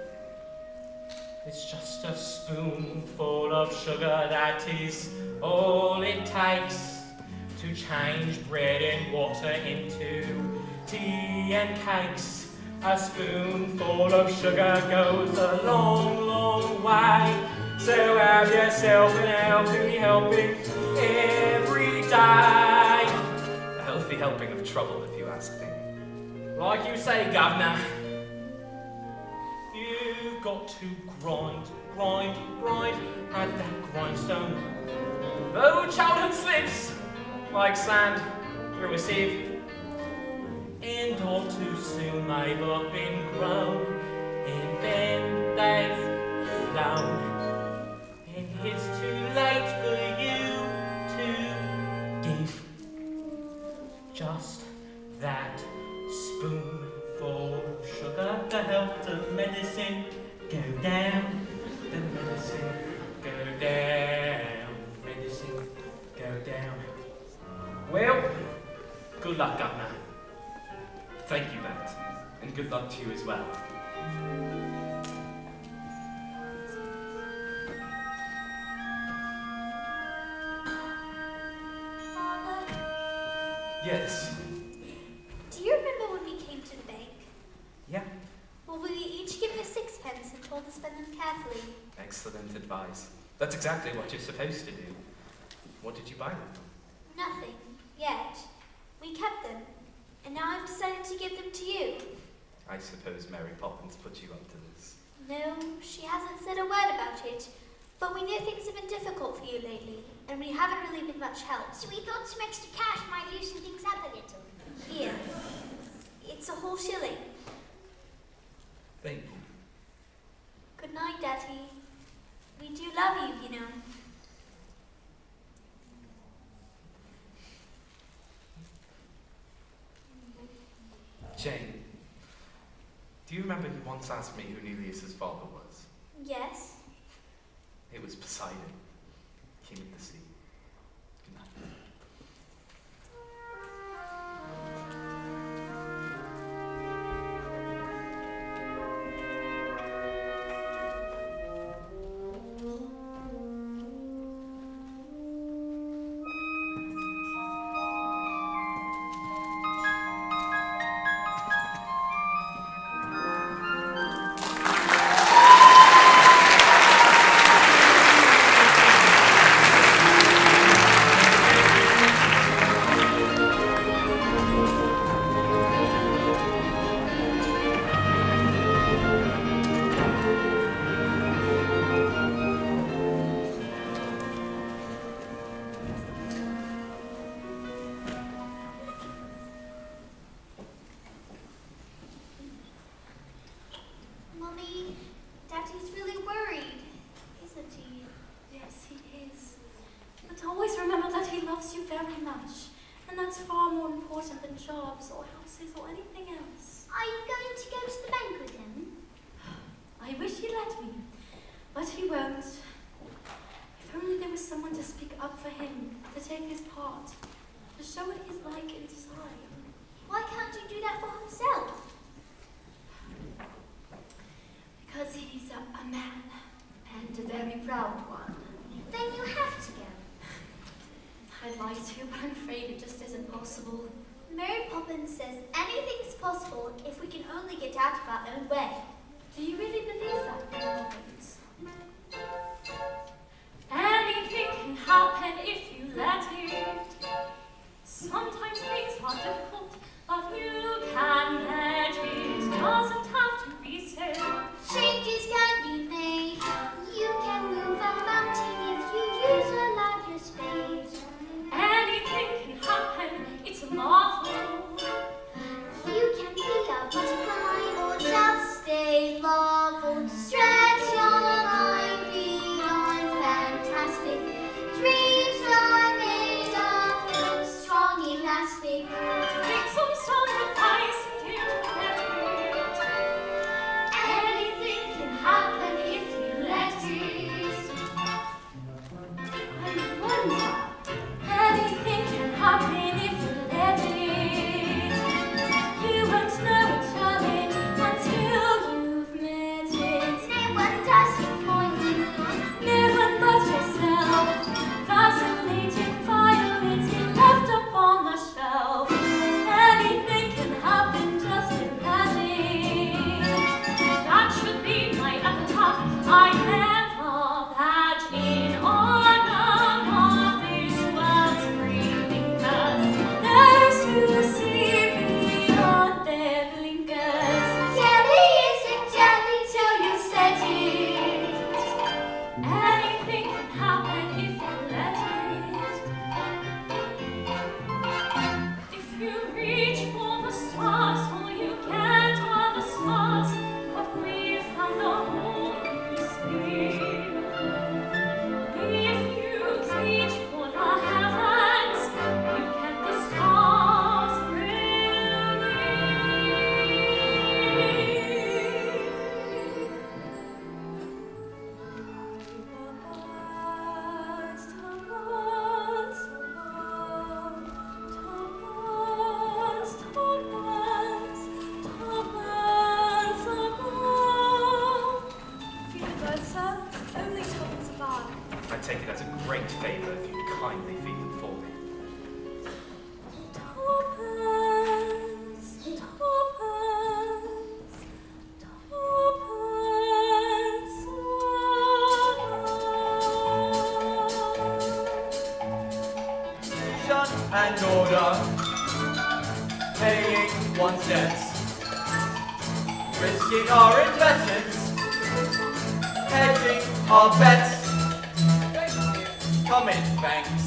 It's just a spoonful of sugar, that is all it takes to change bread and water into tea and cakes. A spoonful of sugar goes a long, long way. So have yourself an healthy helping every day. A healthy helping of trouble, if you ask me. Like you say, Governor, you've We've got to grind, grind, grind at that grindstone. Though childhood slips like sand through a sieve, And all too soon they've up and grown, and then they've flown. And it's too late for you to give just that spoonful of sugar to help the medicine go down. The medicine go down. Medicine go down. well, good luck, Governor. Thank you, Matt, and good luck to you as well. Father, Yes. do you remember when we came to the bank? Yeah. Well, we were each given a sixpence and told to spend them carefully. Excellent advice. That's exactly what you're supposed to do. What did you buy them? Nothing, yet. We kept them, and now I've decided to give them to you. I suppose Mary Poppins put you up to this. No, she hasn't said a word about it, but we know things have been difficult for you lately, and we haven't really been much help. So we thought some extra cash might loosen things up a little. Here, it's a whole shilling. Thank you. Good night, Daddy. We do love you, you know. Jane, do you remember you once asked me who Neleus's father was? Yes. It was Poseidon, king of the sea. Good night. Mummy, Daddy's really worried, isn't he? Yes, he is. But always remember that he loves you very much, and that's far more important than jobs or houses or anything else. Are you going to go to the bank with him? I wish he'd let me, but he won't. If only there was someone to speak up for him, to take his part, to show what he's like inside. Why can't you do that for himself? Because he's a, a man, and a very proud one. Then you have to go. I'd like to, but I'm afraid it just isn't possible. Mary Poppins says anything's possible if we can only get out of our own way. Do you really believe that, Mary Poppins? Anything can happen if you let it. Sometimes things are difficult, but you can let it. Doesn't have to be said. Changes can be made. You can move a mountain if you use a larger space. Anything can happen, it's a marvel. You can be a butterfly or just a larval. Stretch your word, sir. Only tuppence a bag. I take it as a great favour if you'd kindly feed them for me. Tuppence, tuppence, tuppence a bag. Shut and order. Paying one cent. Risking our investments. Hedging our bets. Come in, banks.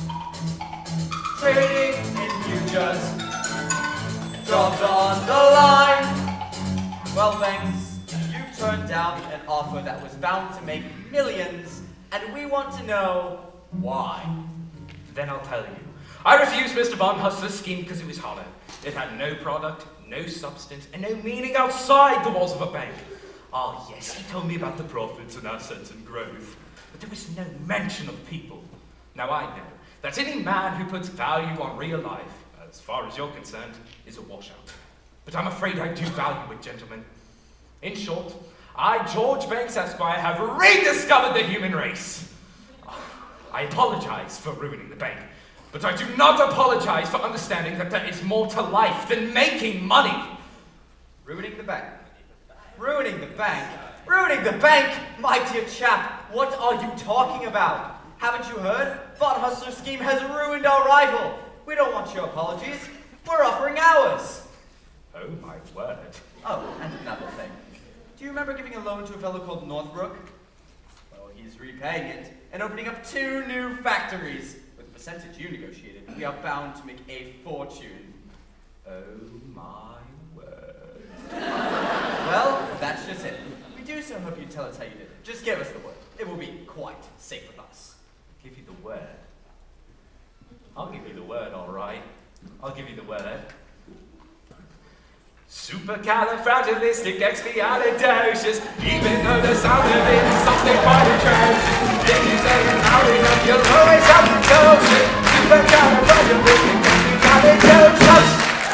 Trading in futures. Jobs on the line. Well, banks, you turned down an offer that was bound to make millions, and we want to know why. Then I'll tell you. I refused Mister Von Hustler's scheme because it was hollow. It had no product, no substance, and no meaning outside the walls of a bank. Ah, yes, he told me about the profits and assets and growth, but there was no mention of people. Now I know that any man who puts value on real life, as far as you're concerned, is a washout. But I'm afraid I do value it, gentlemen. In short, I, George Banks Esquire, have rediscovered the human race. I apologize for ruining the bank, but I do not apologize for understanding that there is more to life than making money. Ruining the bank. Ruining the bank? Ruining the bank? My dear chap, what are you talking about? Haven't you heard? Von Hustler's scheme has ruined our rival. We don't want your apologies. We're offering ours. Oh my word. Oh, and another thing. Do you remember giving a loan to a fellow called Northbrook? Well, he's repaying it and opening up two new factories. With the percentage you negotiated, we are bound to make a fortune. Oh my word. Well, that's just it. We do so hope you tell us how you did it. Just give us the word. It will be quite safe with us. Give you the word? I'll give you the word, all right. I'll give you the word. Supercalifragilisticexpialidocious, even though the sound of it is something quite atrocious. If you say it loud enough, you'll always have to toast it. Supercalifragilisticexpialidocious.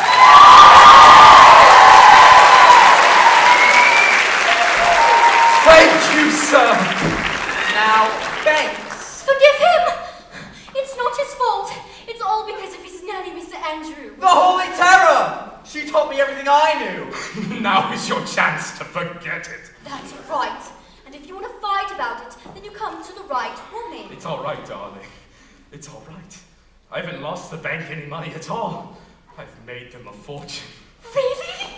Thank you, sir. Now, Banks. Forgive him! It's not his fault. It's all because of his nanny, Mister Andrew. The Holy Terror! She taught me everything I knew. Now is your chance to forget it. That's right. And if you want to fight about it, then you come to the right woman. It's all right, darling. It's all right. I haven't lost the bank any money at all. I've made them a fortune. Really?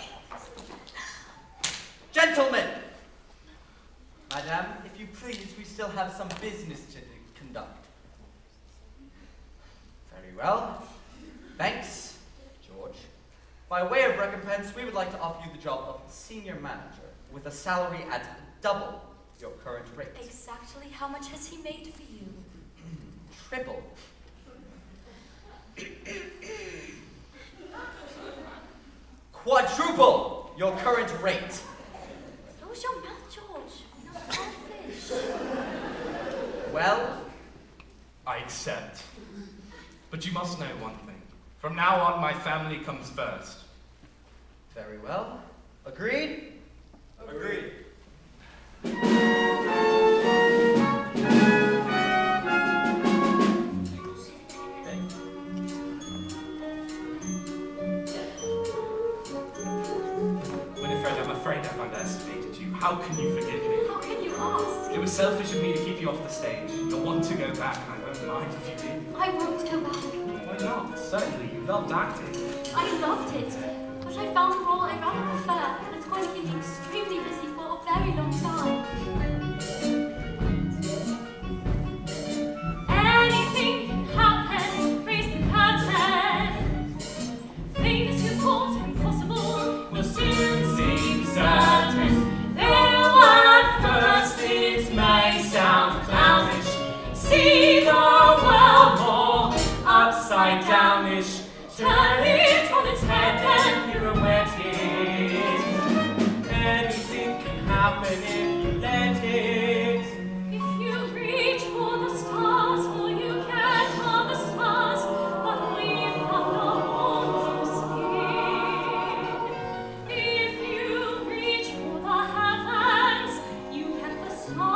Gentlemen! Madame, if you please, we still have some business to conduct. Very well. Banks, George, by way of recompense, we would like to offer you the job of senior manager with a salary at double your current rate. Exactly how much has he made for you? Triple. Quadruple your current rate. Close your mouth, George. You're a bad fish. Well, I accept. But you must know one thing. From now on, my family comes first. very well. Agreed? Agreed. Winifred, I'm afraid I've underestimated you. How can you forgive me? How can you ask? It was selfish of me to keep you off the stage. You'll want to go back, and I won't mind if you did. I won't go back. Why not? Certainly, you loved acting. I loved it, but I found the role I rather prefer, and it's going to keep me extremely busy for a very long time. Anything can happen, raise the curtain. Things you thought impossible will soon seem certain. Though at first it may sound clownish, see the world more upside downish. Turn it on its head and pirouette it. Anything can happen if you let it. If you reach for the stars, all you get are the stars. But we found our warm skin. If you reach for the heavens, you get the stars.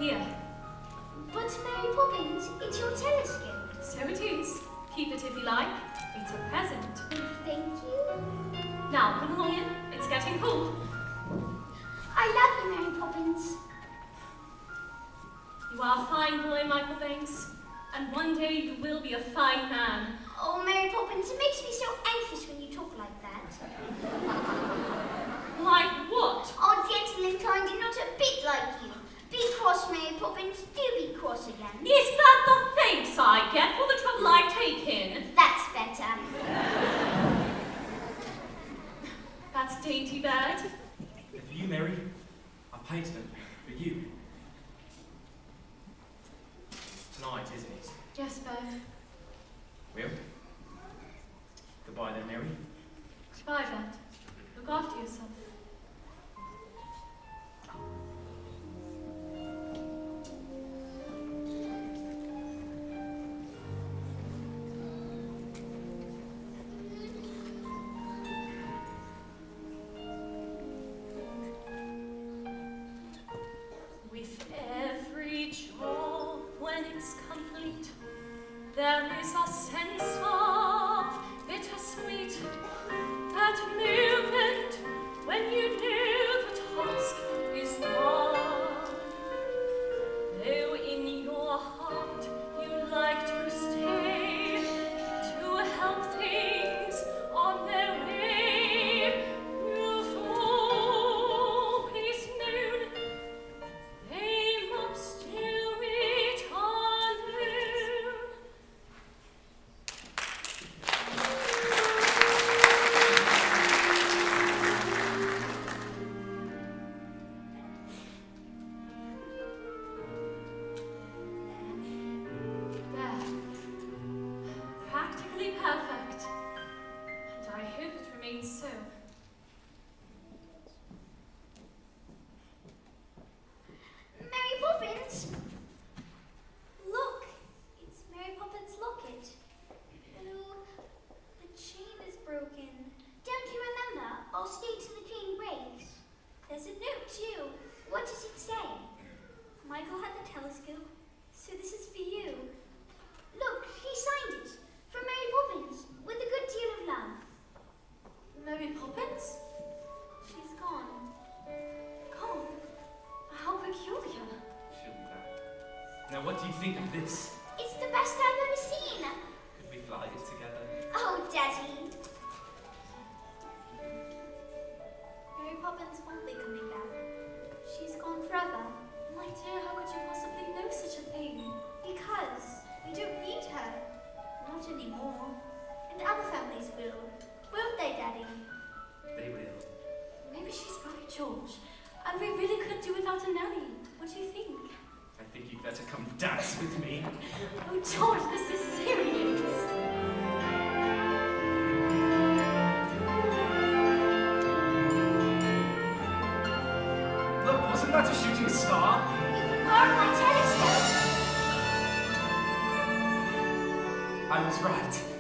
Here. But Mary Poppins, it's your telescope. So it is. Keep it if you like. It's a present. Thank you. Now, come along in. It's getting cold. I love you, Mary Poppins. You are a fine boy, Michael Banks. And one day you will be a fine man. Oh, Mary Poppins, it makes me so anxious when you talk like that. Like what? Oh, gentle and kind and not a bit like you. Be cross, Mary Poppins. Do be cross again. Is that the thanks I get for the trouble I've taken? That's better. That's dainty bird. And for you, Mary, I painted them for you. Tonight, isn't it? Yes, bird. Well, goodbye then, Mary. Goodbye, bird. Look after yourself. With every job, when it's complete, there is a sense of bittersweet. That moment when you know the task is done. Though in your heart you like to stay, to help things on their way, you've always known they must do it alone. There. Practically perfect. And I hope it remains so. Mary Poppins! Look, it's Mary Poppins' locket. Oh, the chain is broken. Don't you remember? I'll stay till the chain breaks. There's a note too. What does it say? Michael had the telescope, so this is for you. Look, he signed it. From Mary Poppins, with a good deal of love. Mary Poppins? She's gone. Gone? How peculiar. Shouldn't I? Now, what do you think of this? It's the best I've ever seen. Could we fly it together? Oh, Daddy. Mary Poppins won't be coming back. She's gone forever. My dear, how could you possibly know such a thing? Because we don't need her. Not anymore. And other families will. Won't they, Daddy? They will. Maybe she's right, George. And we really could do without a nanny. What do you think? I think you'd better come dance with me. Oh, George, this is serious. Look, wasn't that a shooting star? You can borrow my telescope. I was right.